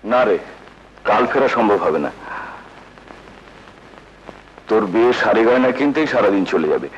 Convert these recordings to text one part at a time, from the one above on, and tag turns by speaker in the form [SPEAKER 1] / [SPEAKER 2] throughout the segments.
[SPEAKER 1] না রে, কাল ফেরা সম্ভব হবে না। তোর বিয়ে শাড়ি গয়না কিনতেই সারাদিন চলে যাবে।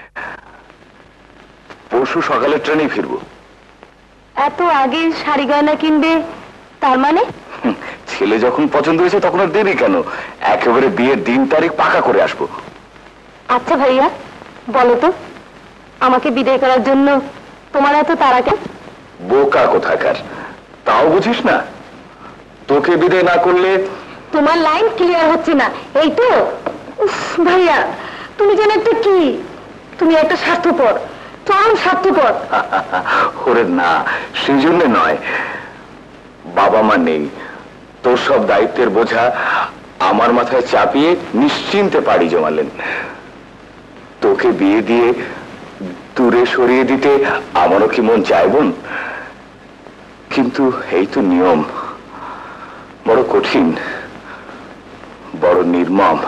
[SPEAKER 1] পরশু সকালের ট্রেনেই ফিরবো।
[SPEAKER 2] এত আগে শাড়ি গয়না কিনবে তার মানে?
[SPEAKER 1] ছেলে যখন পছন্দ হয়েছে তখন আর দেরি কেন, একেবারে বিয়ের দিন তারিখ পাকা করে আসবো।
[SPEAKER 2] আচ্ছা ভাইয়া, বলো তো আমাকে বিদায় করার জন্য তোমার এত তাড়া কেন?
[SPEAKER 1] বোকা কোথাকার, তাও বুঝিস না? তোকে বিদায় না করলে
[SPEAKER 2] তোমার লাইন ক্লিয়ার হচ্ছে না, এই তো। ভাইয়া তুমি যেন একটা কি, তুমি একটা স্বার্থপর, চরম স্বার্থপর।
[SPEAKER 1] ওরে না, সেই জন্য নয়। বাবা মা নেই, তোর সব দায়িত্বের বোঝা আমার মাথায় চাপিয়ে নিশ্চিন্তে পাড়ি জমালেন। তোকে বিয়ে দিয়ে দূরে সরিয়ে দিতে আমারও কি মন চায় বোন? কিন্তু এই তো নিয়ম, বড় কঠিন, বড় নির্মম।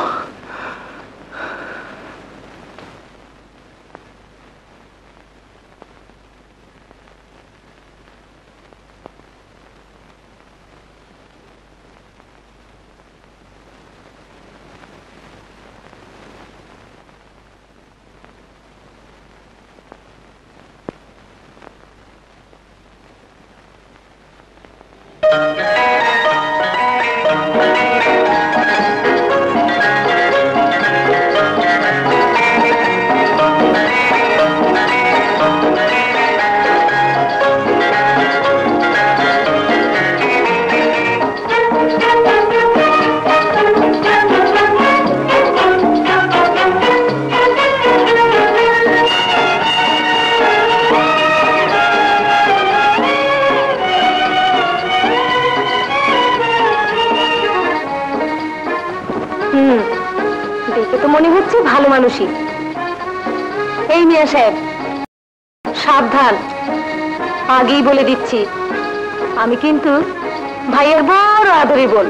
[SPEAKER 2] দেখে তো মনে হচ্ছে ভালো মানুষই। এই মিয়া সাহেব সাবধান, আগেই বলে দিচ্ছি আমি কিন্তু ভাইয়ের বড় আদরি বোন।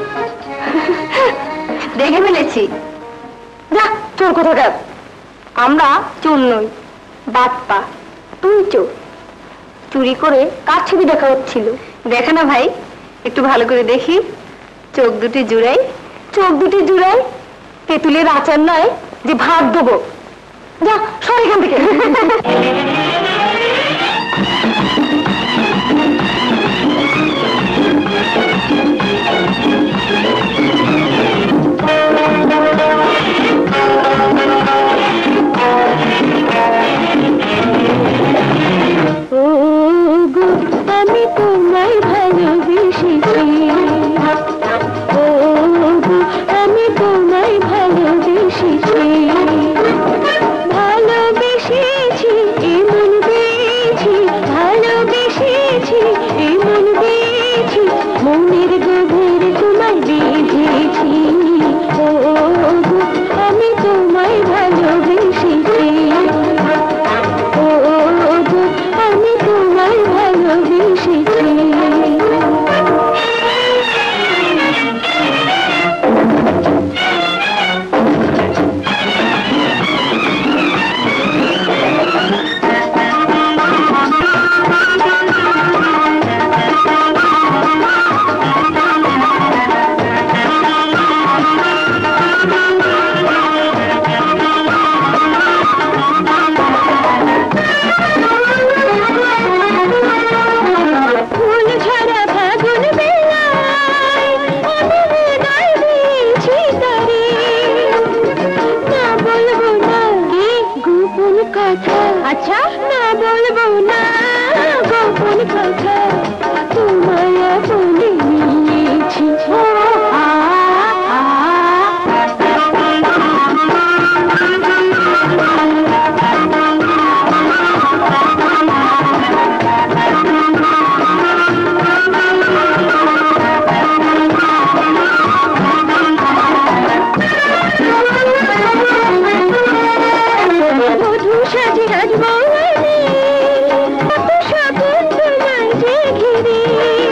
[SPEAKER 2] দেখে ফেলেছি। যা চোর কোথাকার, আমরা চোর নই, বাটপা। তুই চোর। চুরি করে কার ছবি দেখা হচ্ছিল? দেখে না ভাই, একটু ভালো করে দেখি। চোখ দুটি জুড়াই, চোখ দুটি জুড়াই। তেঁতুলের আচার নয় যে ভাত দেবো। যা সর এখান থেকে। আমি তোমায় ভালোবেসেছি, আমি তোমায় ভালোবেসেছি, ভালোবেসেছি এমন পেয়েছি, ভালোবেসেছি এমন পেয়েছি, মনের গভীর তোমায় বেঁধেছি। ও আমি তোমায় ভালোবেসেছি, ও আমি তোমায় ভালোবেসেছি। আচ্ছা না বলবো না গোপন কথা, তোমায় বলে নিয়েছি। মধু সাজে রাজবৌনি, কত স্বপন তোমায় যে ঘিরে,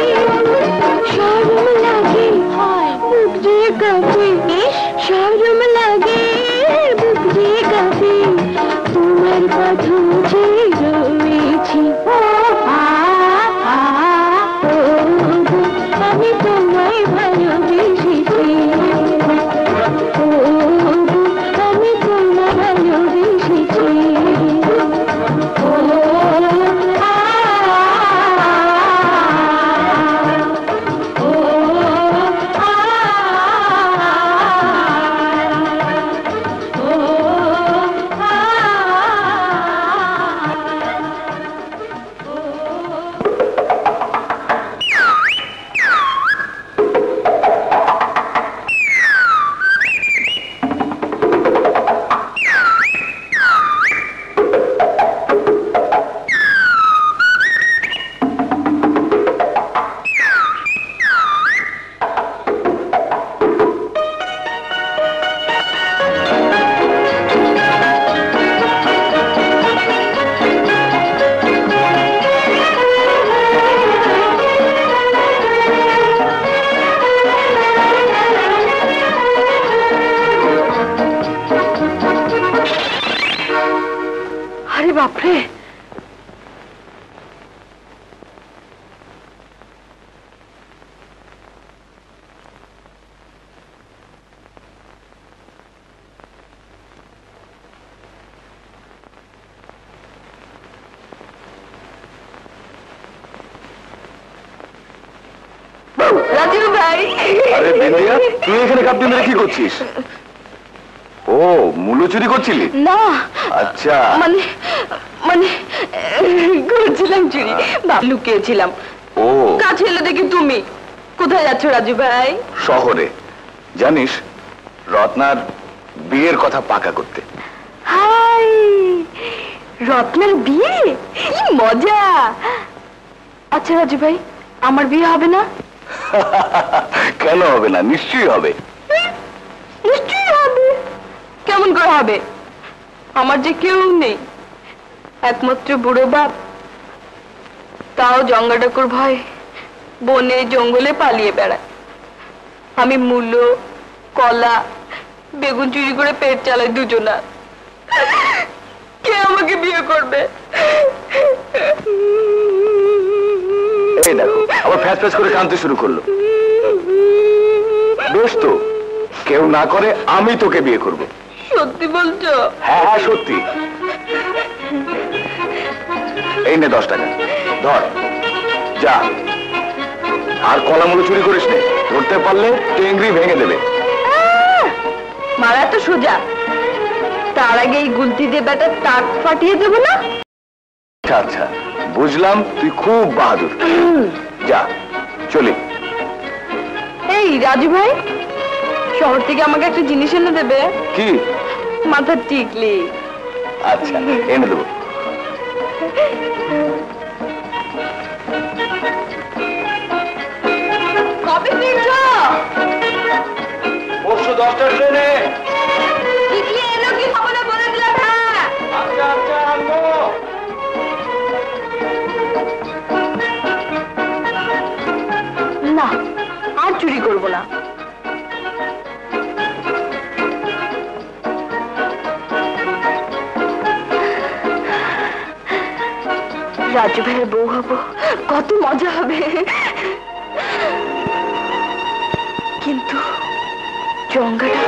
[SPEAKER 2] শরম লাগে বুক যে কাঁপে, শরম লাগে বুক যে কাঁপে, তোমার কথা যে রয়েছি। আমি তোমায় ভালো আরে বাপরে, রাজু ভাই।
[SPEAKER 1] আরে বিন্দিয়া, তুই এখানে কাপটি মেরে কি করছিস? ও, মূল্য চুরি করছিলি?
[SPEAKER 2] না,
[SPEAKER 1] আচ্ছা,
[SPEAKER 2] মানে মানে করেছিলাম চুরি, লুকিয়েছিলাম।
[SPEAKER 1] ও,
[SPEAKER 2] কাছে এলে দেখি তুমি। কোথায় যাচ্ছ রাজু ভাই?
[SPEAKER 1] শহরে। জানিস, রত্নার বিয়ের কথা পাকা করতে।
[SPEAKER 2] হাই, রত্নার বিয়ে, কি মজা। আচ্ছা রাজু ভাই, আমার বিয়ে হবে না?
[SPEAKER 1] কেন হবে না? নিশ্চয়ই হবে।
[SPEAKER 2] নিশ্চয়ই হবে। কেমন করে হবে? আমার যে কেউ নেই, একমাত্র বুড়ো বাপ, তাও জঙ্গা ডাকুর ভয় বনে জঙ্গলে পালিয়ে বেড়ায়। আমি মূলো, কলা, বেগুন চুরি করে পেট চালাই দুজনা। কে আমাকে বিয়ে করবে?
[SPEAKER 1] এই দেখো, আবার ফ্যাস ফ্যাস করে কাঁদতে শুরু করলো। বেশ তো, কেউ না করে আমি তোকে বিয়ে করব।
[SPEAKER 2] সত্যি বলছো?
[SPEAKER 1] হ্যাঁ হ্যাঁ, সত্যি। এই নে 10 টাকা, ধর, যা। আর কলামূলো চুরি করিস নে, ধরতে পারলে টেংরি ভেঙে দেবে।
[SPEAKER 2] মারা তো সোজা, তার আগে এই গুলতি দিয়ে ব্যাটার টাক ফাটিয়ে দেবো না?
[SPEAKER 1] আচ্ছা আচ্ছা, বুঝলাম, তুই খুব বাহাদুর। যা, চলি।
[SPEAKER 2] এই রাজু ভাই, শহর থেকে আমাকে একটা জিনিস এনে দেবে?
[SPEAKER 1] কি?
[SPEAKER 2] মাথার টিকলি।
[SPEAKER 1] আচ্ছা, এনে দেবো।
[SPEAKER 2] কবে ফিরছ?
[SPEAKER 1] পরশু 10টার ট্রেনে।
[SPEAKER 2] টিকলি এলো কি খবরে বলে দিলাম। হ্যাঁ,
[SPEAKER 1] আচ্ছা আচ্ছা, আনবো।
[SPEAKER 2] না, আর চুরি করব না। রাজু ভাইয়ের বউ হবো, কত মজা হবে। কিন্তু জঙ্গাটা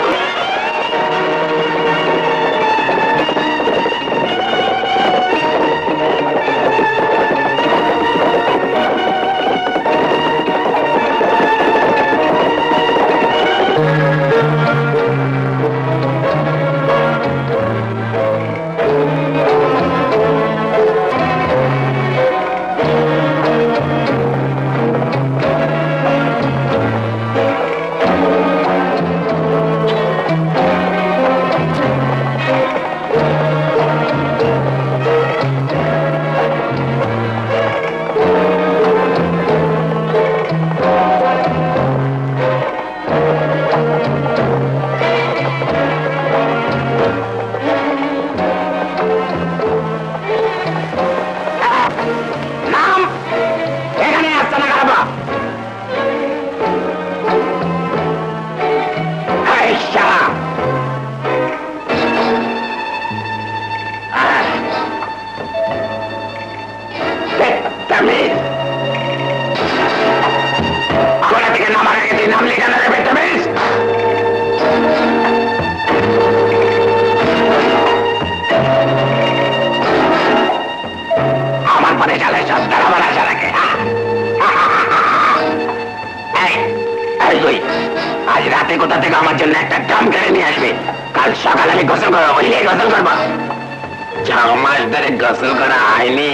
[SPEAKER 3] আজ রাতে কোথা থেকে আমার জন্য একটা ড্রাম কেড়ে নিয়ে আসবে। কাল সকালে আমি গোসল করবো, বুঝলি? গোসল করবো। 6 মাস ধরে গোসল করা হয়নি।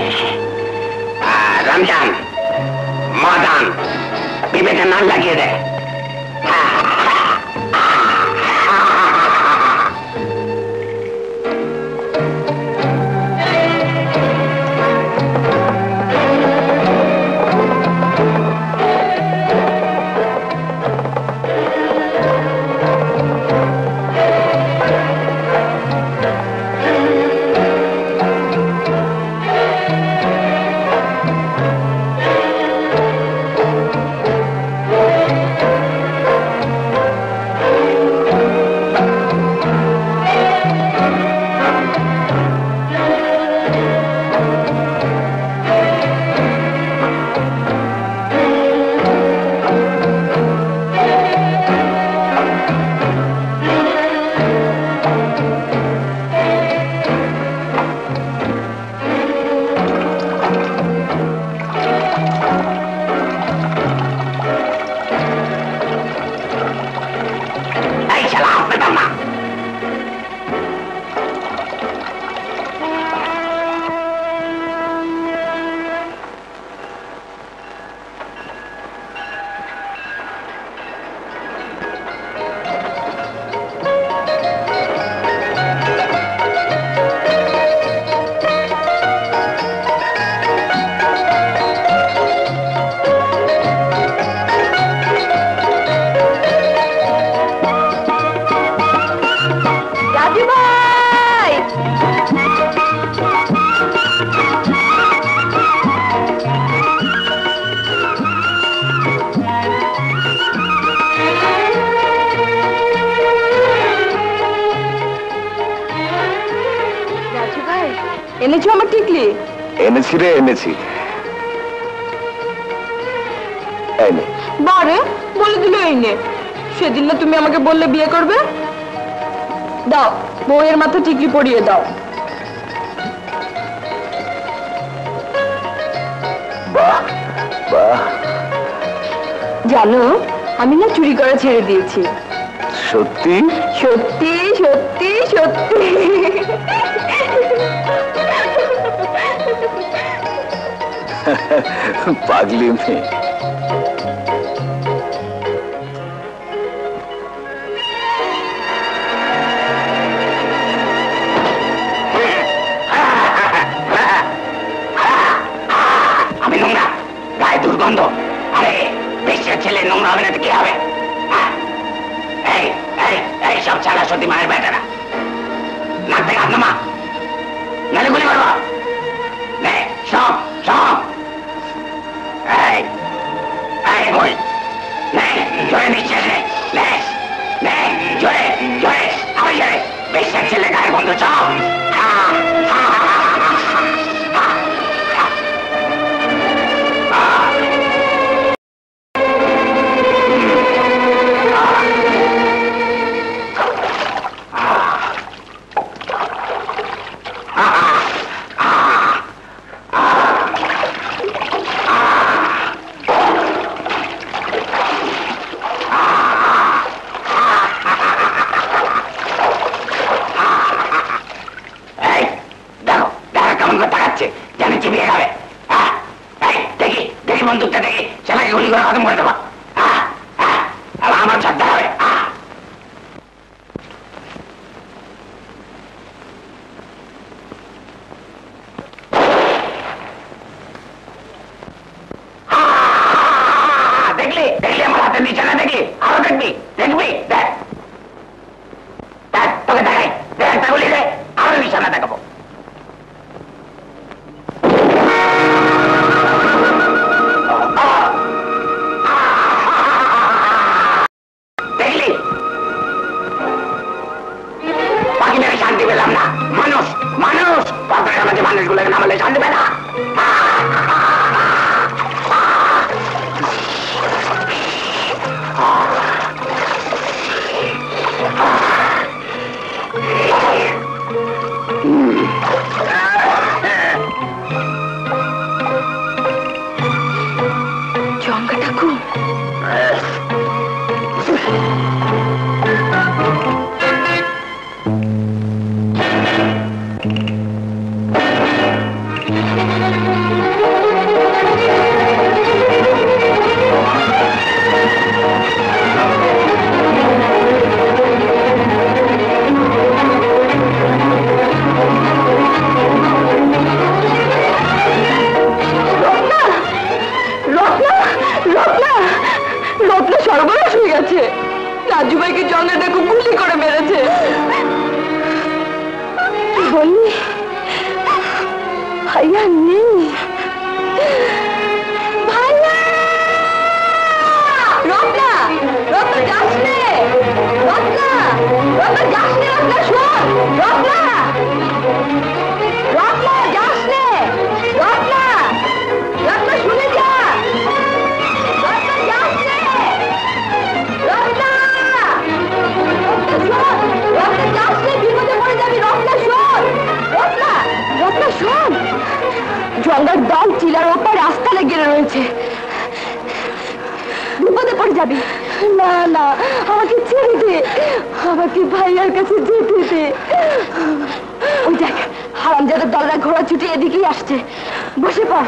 [SPEAKER 3] রমজান, মদান, বিবেকের নাম লাগিয়ে দে।
[SPEAKER 2] এনেছো আমার টিকলি?
[SPEAKER 1] এনেছি রে, এনেছি। এই নে।
[SPEAKER 2] বারে বলে দিল এই নে। সেদিন না তুমি আমাকে বললে বিয়ে করবে। দাও, বউয়ের মাথা টিকলি পরিয়ে দাও।
[SPEAKER 1] বাহ বাহ।
[SPEAKER 2] জানো, আমি না চুরি করা ছেড়ে দিয়েছি।
[SPEAKER 1] সত্যি?
[SPEAKER 2] সত্যি সত্যি সত্যি।
[SPEAKER 1] পাগলি মেয়ে।
[SPEAKER 3] আমি নোংরা, গায়ে দুর্গন্ধ। আরে বেশি ছেলে নোংরা হবে না তো কি হবে? এই এই এই সব ছাড়া সত্যি মায়ের বেটারা নাক থেকে হাত নামা, নালে গুলি করবো। নে সব সব। এই এই বই নে, জোরে নিশ্চয় নে, নে নে জোরে জোরে, আবার জোরে। বেশি ছেলে গায়ে গন্ধ সব। বন্দুকটা দেখি সেটাকে গুলি করে খতম করে দেবো। আমার ছাড়তে হবে। দেখলি দেখলি আমার হাতের নিচে দেখলি, আরো দেখবি দেখবি। দেখ দেখ তোকে দেখাই, দেখ গুলি দে, আরো নিশানা দেখাবো। শান্তি পেলাম না। মানুষ মানুষ পথের মাঝে মানুষগুলোকে নামালে শান্তি পেল না।
[SPEAKER 2] জঙ্গা ঠাকুর সর্বনাশ হয়ে গেছে। রাজু ভাইকে জঙ্গা দেখো গুলি করে মেরেছে। কি বললি? ভাইয়া নেই। ভাইয়া রত্না, রত্না যাস নে, রত্না রত্না যাস নে, রত্না শোন, রত্না রত্না যাস নে, রত্না রত্না শুনে যা, রত্না যাস নে, রত্না রত্না শোন, রত্না যাস নে, বিপদে পড়ে যাবি। রত্না শোন, রত্না রত্না শোন, জঙ্গল দল চিলার ওপর রাস্তা লেগে রয়েছে, বিপদে পড়ে যাবি। না না, আমাকে ছেড়ে দে, আমাকে ভাইয়ার কাছে যেতে দে। ওই দেখ, হারামজাদার দলরা ঘোড়া ছুটে এদিকেই আসছে। বসে পড়।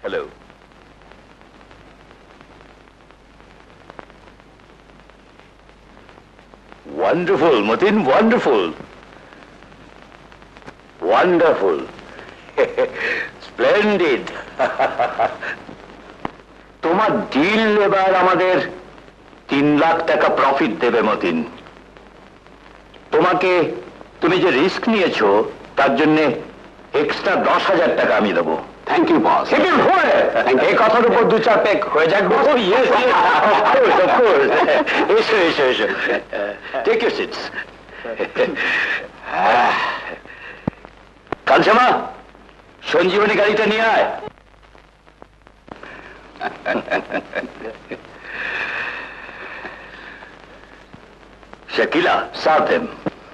[SPEAKER 1] Hello. Wonderful Matin, wonderful, wonderful, splendid. তোমার ডিল এবার আমাদের 3 লাখ টাকা প্রফিট দেবে মতিন। তোমাকে, তুমি যে রিস্ক নিয়েছো তার জন্য এক্সট্রা 10,000 টাকা আমি দেবো। Thank you boss. এই কথার উপর 2-4 পেক হয়ে যাক। এসো এসো এসো, টেক ইউর সিটস। কালচামা, সঞ্জীবনী গাড়িটা নিয়ে আয়। Shakila, serve them.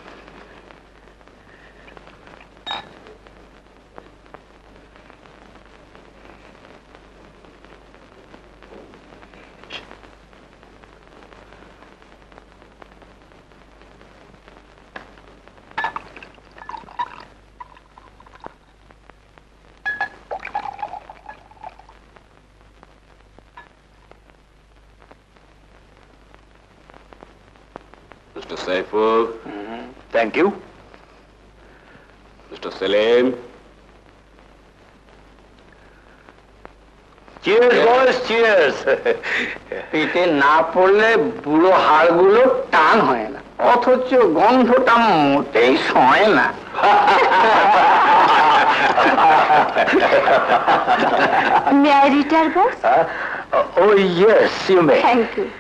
[SPEAKER 1] Mr. Saiful. Thank you. Mr. Salim. Cheers, boys, cheers.
[SPEAKER 3] পেটে না পড়লে বুড়ো হাড়গুলো টান হয় না, অথচ গন্ধটা মোটেই সয় না।
[SPEAKER 2] May I retire, boss?
[SPEAKER 1] Oh, yes, you may.
[SPEAKER 2] Thank you.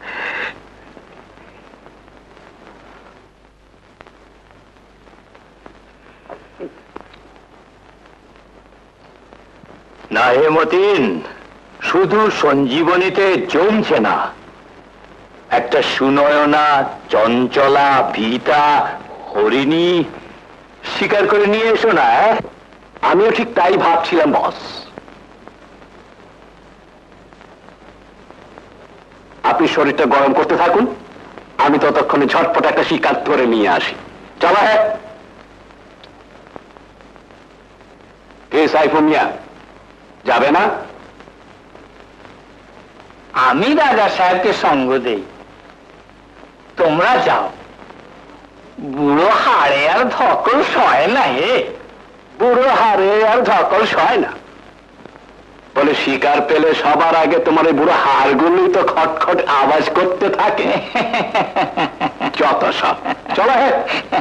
[SPEAKER 1] না হে মতিন, শুধু সঞ্জীবনীতে জমছে না, একটা সুনয়না, চঞ্চলা, ভীতা, হরিণী শিকার করে নিয়ে এসো না। আমিও ঠিক তাই ভাবছিলাম বস। আপনি শরীরটা গরম করতে থাকুন, আমি ততক্ষণে ঝটপট একটা শিকার ধরে নিয়ে আসি। চলো। হ্যাঁ, কে সাইফুল মিয়া যাবে না?
[SPEAKER 3] আমি রাজা সাহেবকে সঙ্গ দেই, তোমরা যাও। বুড়ো হাড়ে আর ধকল সয় না।
[SPEAKER 1] বুড়ো হাড়ে আর ধকল সয় না বলে শিকার পেলে সবার আগে তোমার এই বুড়ো হাড়গুলোই তো খটখট আওয়াজ করতে থাকে। যত সব। চলো। হ্যাঁ,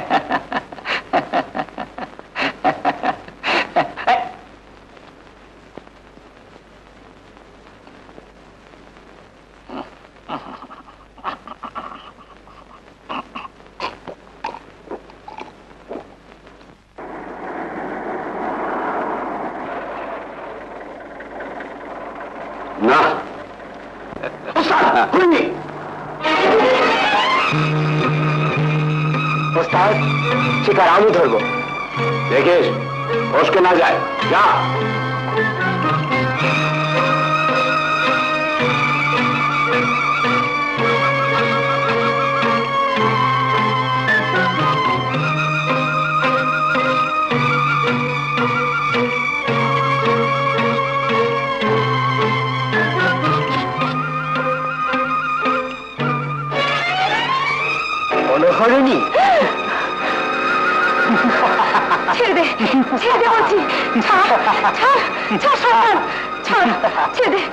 [SPEAKER 1] না ওস্তাদ, শিকার আমি ধরবো। দেখিস ওসকে না যায়। যা। হরিণী,
[SPEAKER 2] ছেড়ে দে, ছেড়ে দে বলছি। ছাড়, ছাড়, ছাড়, ছাড়, ছাড়, ছেড়ে দে।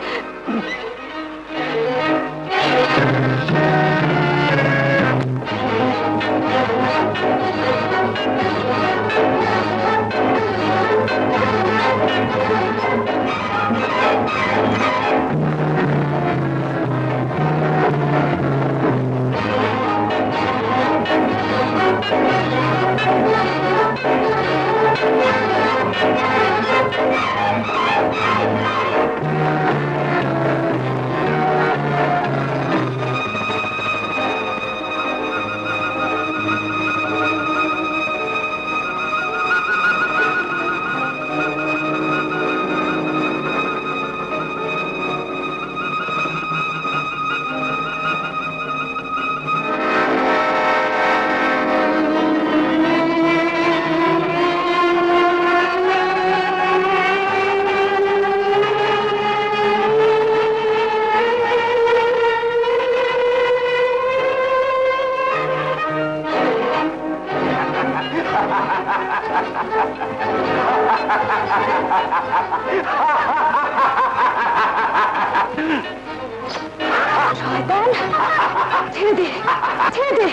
[SPEAKER 2] শয়তান, ছেড়ে দে, ছেড়ে দে।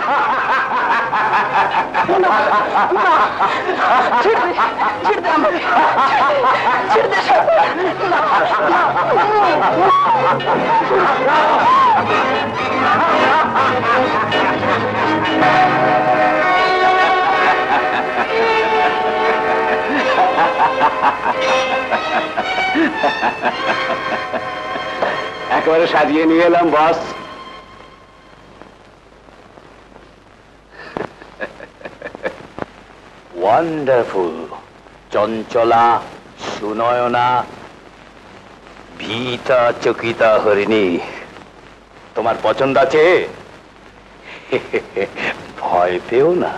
[SPEAKER 2] না, না, ছেড়ে দে, ছেড়ে দে আমাকে, ছেড়ে দে শয়তান। না, না,
[SPEAKER 1] একেবারে সাজিয়ে নিয়ে এলাম বস। ওয়ান্ডারফুল, চঞ্চলা, সুনয়না, ভীতা চকিতা হরিণী, তোমার পছন্দ আছে? ভয় পেও না,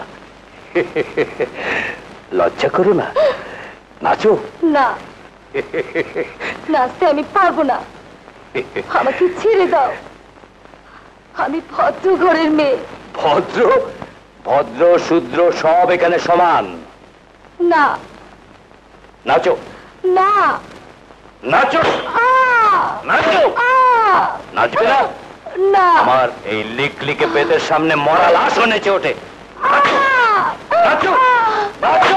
[SPEAKER 1] লজ্জা করো না, নাচো।
[SPEAKER 2] না, নাচতে আমি পারবো না, আমাকে ছেড়ে দাও। আমি ভদ্র ঘরের মেয়ে।
[SPEAKER 1] ভদ্র ভদ্র শূদ্র সব এখানে সমান।
[SPEAKER 2] না,
[SPEAKER 1] নাচো
[SPEAKER 2] না,
[SPEAKER 1] নাচো নাচো। নাচবে না?
[SPEAKER 2] না,
[SPEAKER 1] আমার এই লিকলিকে পেটের সামনে মরা লাশও নেচে ওঠে। নাচো নাচো।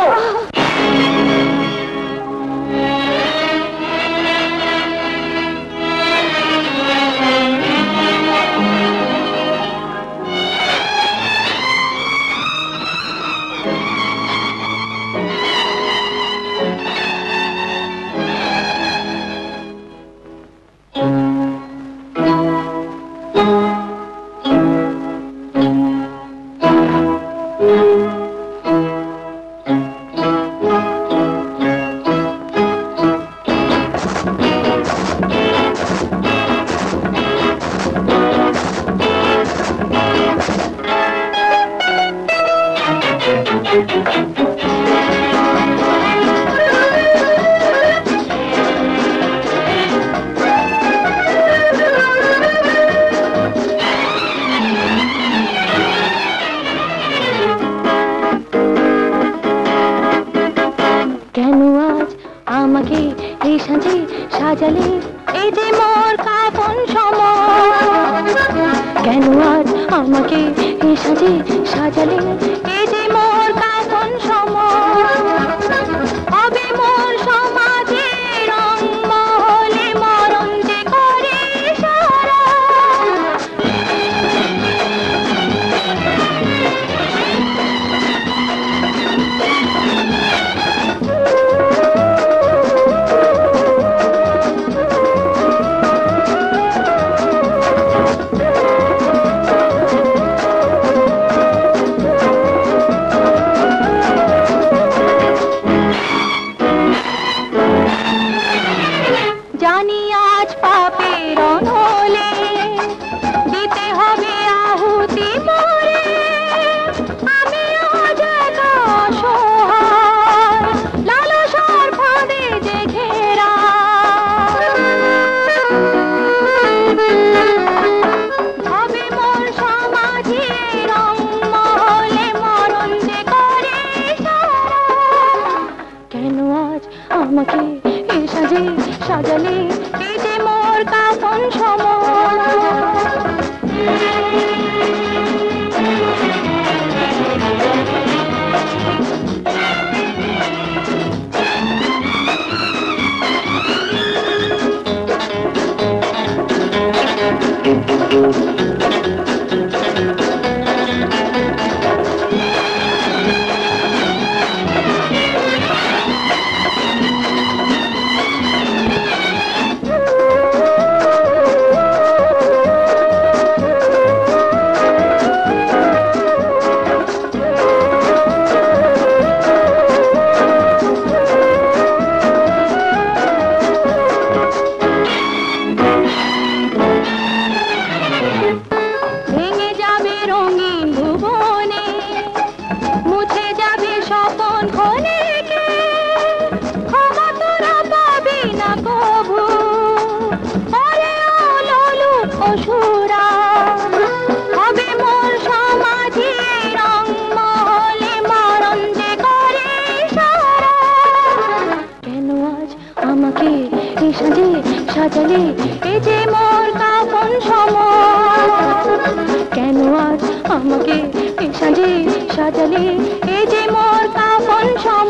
[SPEAKER 2] সাজালে এই যে মোর কাফন সময়, কেন আজ আমাকে এই সাজে সাজালে এই যে মোর কাফন সময়, হবে মোর সমাজে রং মহলে মরণ যে করে সারা। জানি আজ পাপের অনলে দিতে হবে আহুতি মরে, আমি আজ একা অসহায় লালসার ফাঁদে যে ঘেরা। হবে মোর সমাজে রং মহলে মরণ যে করে সারা। কেন আজ আমাকে এ সাজে সাজালে এই যে মোর কাফন সময়। সাজালে এই যে মোর কাফন সম, কেন আজ আমাকে এই সাজে সাজালে এই যে মোর কাফন সম।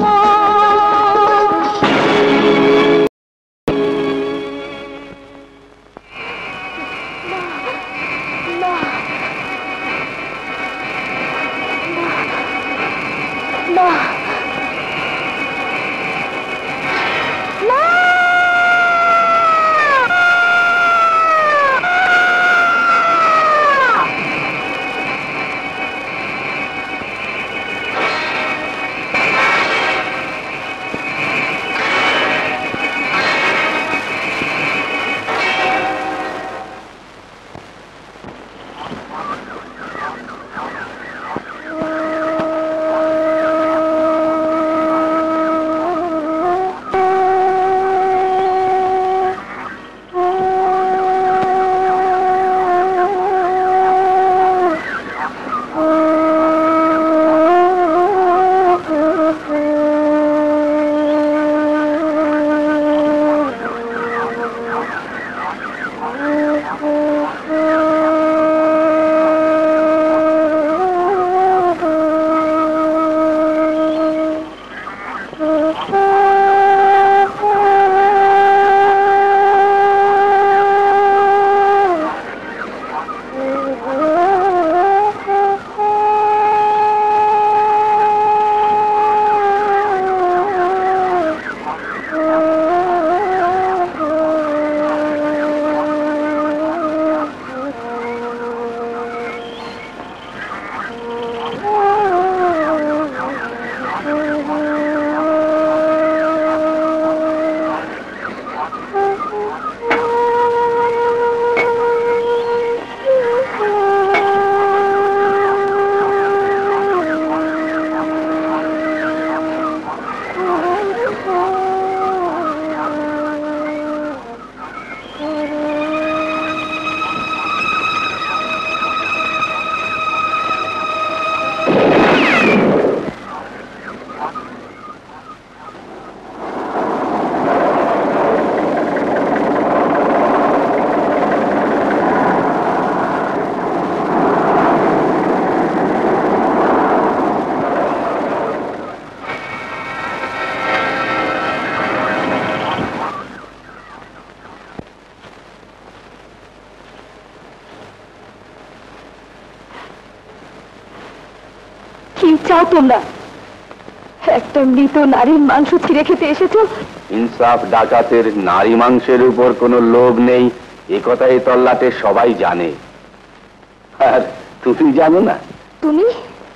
[SPEAKER 2] চাও তোমরা? একটা মৃত নারীর মাংস ছিঁড়ে খেতে এসেছো?
[SPEAKER 1] ইনসাফ ডাকাতের নারী মাংসের উপর কোনো লোভ নেই, এ কথাই তল্লাটে সবাই জানে। আর তুমি জানো না?
[SPEAKER 2] তুমি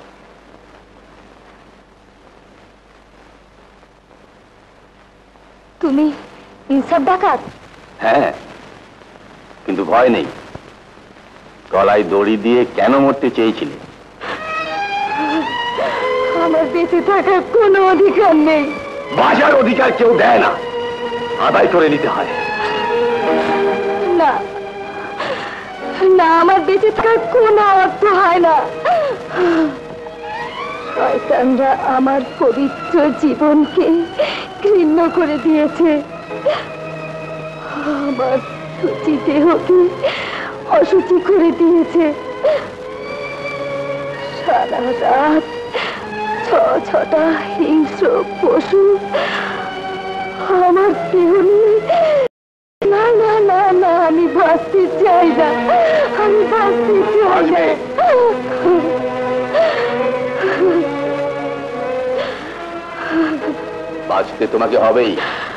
[SPEAKER 2] তুমি ইনসাফ ডাকাত?
[SPEAKER 1] হ্যাঁ, কিন্তু ভয় নেই। গলায় দড়ি দিয়ে কেন মরতে চেয়েছিলে?
[SPEAKER 2] আমার বেঁচে থাকার কোনো অধিকার নেই।
[SPEAKER 1] বাঁচার অধিকার কেউ দেয় না, আদায় করে নিতে হয়।
[SPEAKER 2] না না, আমার বেঁচে থাকার কোনো অর্থ হয় না। শয়তানরা আমার পবিত্র জীবনকে ঘৃণ্য করে দিয়েছে, আমার শুচি দেহকে অশুচি করে দিয়েছে। সারা রাত ছটা হিংস্র পশু আমার দেহ নিয়ে। না না না না, আমি বাঁচতে চাই না, আমি বাঁচতে চাই না।
[SPEAKER 1] বাঁচতে তোমাকে হবেই।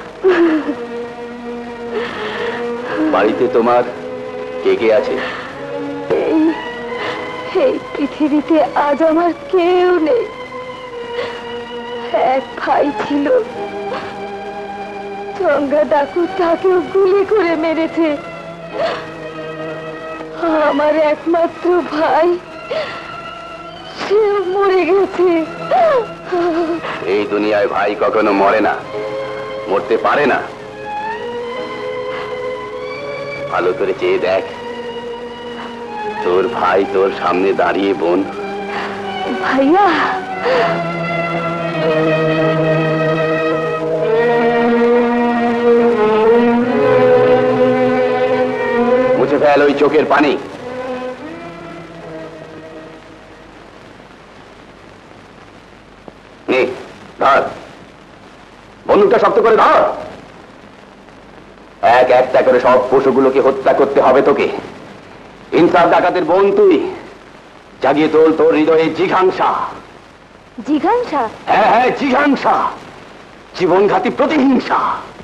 [SPEAKER 1] বাড়িতে তোমার কে কে আছে?
[SPEAKER 2] এই পৃথিবীতে আজ আমার কেউ নেই। এক ভাই ছিল, চঙ্গা ডাকু তাকেও গুলি করে মেরেছে। আমার একমাত্র ভাই, সেও মরে গেছে।
[SPEAKER 1] এই দুনিয়ায় ভাই কখনো মরে না, মরতে পারে না। ভালো করে চেয়ে দেখ, তোর ভাই তোর সামনে দাঁড়িয়ে। বোন,
[SPEAKER 2] ভাইয়া,
[SPEAKER 3] ফেল ওই চোখের পানি। নে ধর, বন্দুকটা শক্ত করে ধর। এক একটা করে সব পশুগুলোকে হত্যা করতে হবে তোকে। ইনসাফ ডাকাতের বোন তুই, জাগিয়ে তোল তোর হৃদয়ে জিঘাংসা।
[SPEAKER 2] জিঘাংসা?
[SPEAKER 3] হ্যাঁ হ্যাঁ, জিঘাংসা, জীবনঘাতী প্রতিহিংসা।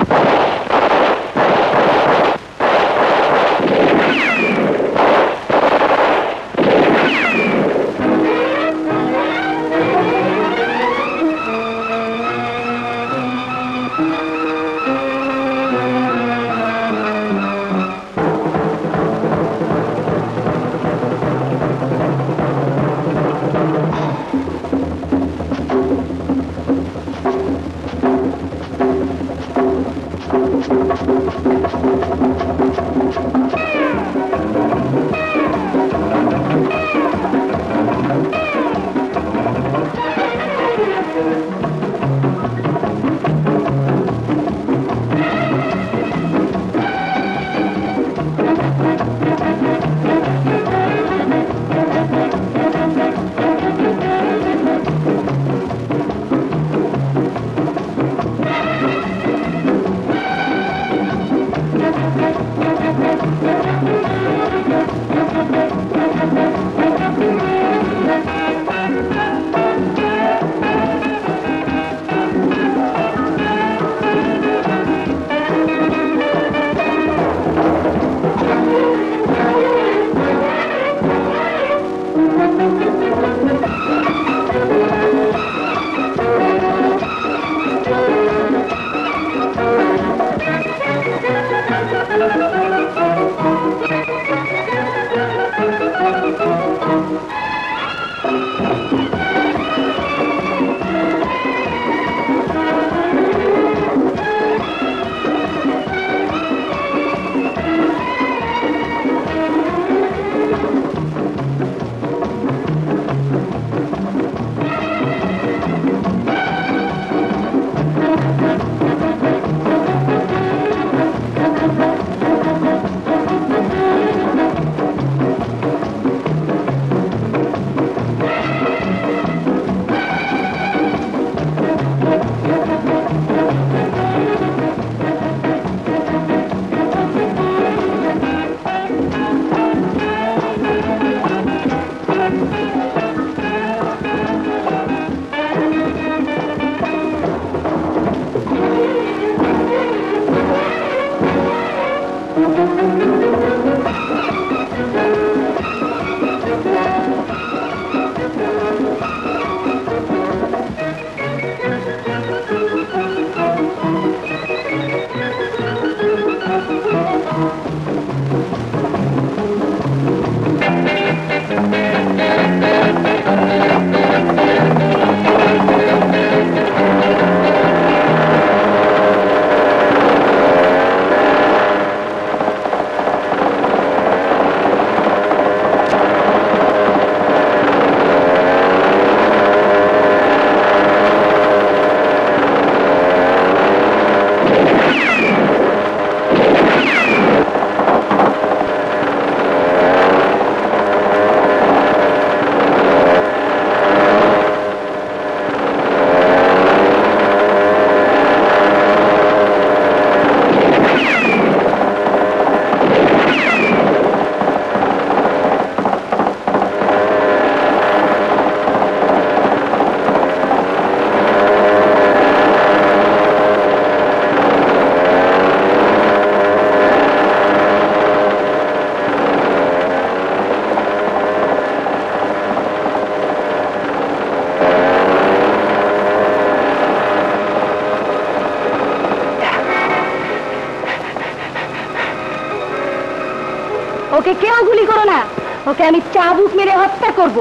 [SPEAKER 2] ওকে কেউ গুলি করো না, ওকে আমি চাবুক মেরে হত্যা করব।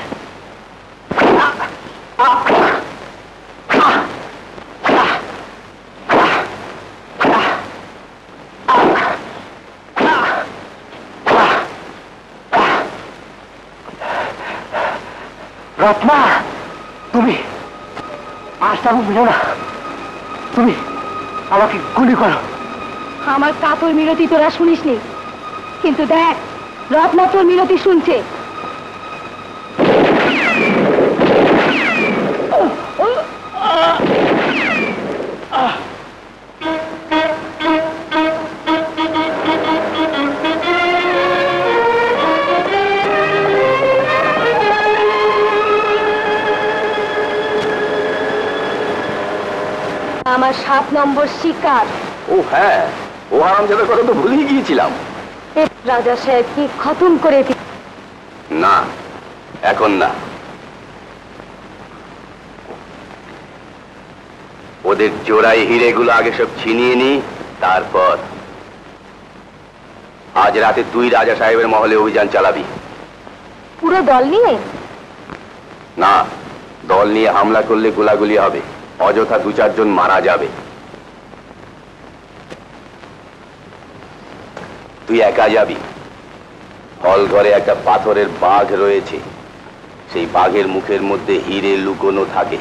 [SPEAKER 3] রত্না, তুমি আর চাবুক মেরো না, তুমি আমাকে গুলি করো।
[SPEAKER 2] আমার কাতর মিনতি তোরা শুনিসনি, কিন্তু দেখ, রত্না তোর মিনতি শুনছে। আমার 7 নম্বর শিকার।
[SPEAKER 1] ও হ্যাঁ, ও হারামজাদার কথা তো ভুলেই গিয়েছিলাম।
[SPEAKER 2] রাজা সাহেব কি খতম করে দিল?
[SPEAKER 1] না, এখন না। ওদের জোড়াই হিরেগুলো আগে সব ছিনিয়ে নি, তারপর আজ রাতে তুই রাজা সাহেবের মহলে অভিযান চালাবি।
[SPEAKER 2] পুরো দল নিয়ে?
[SPEAKER 1] না, দল নিয়ে হামলা করলে গোলাগুলি হবে, অযথা 2-4 জন মারা যাবে। তুই একা যাবি। হল ঘরে একটা পাথরের বাঘ রয়েছে, সেই বাঘের মুখের মধ্যে হিরে লুকোনো থাকে।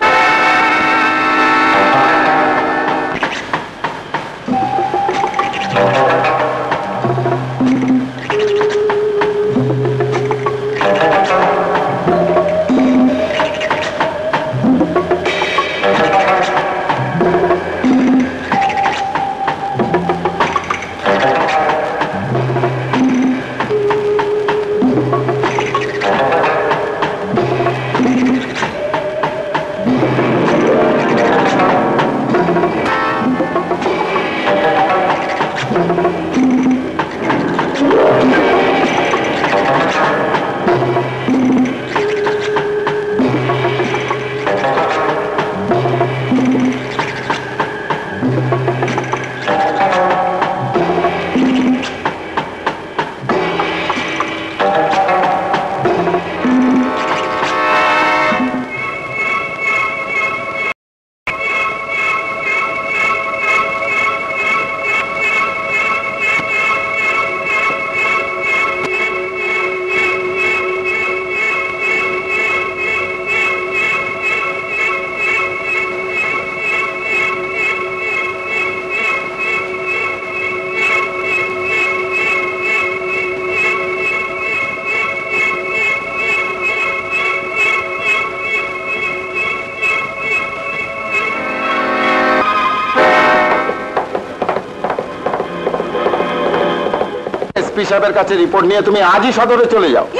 [SPEAKER 1] সাহেবের কাছে রিপোর্ট নিয়ে তুমি আজই সদরে চলে যাও।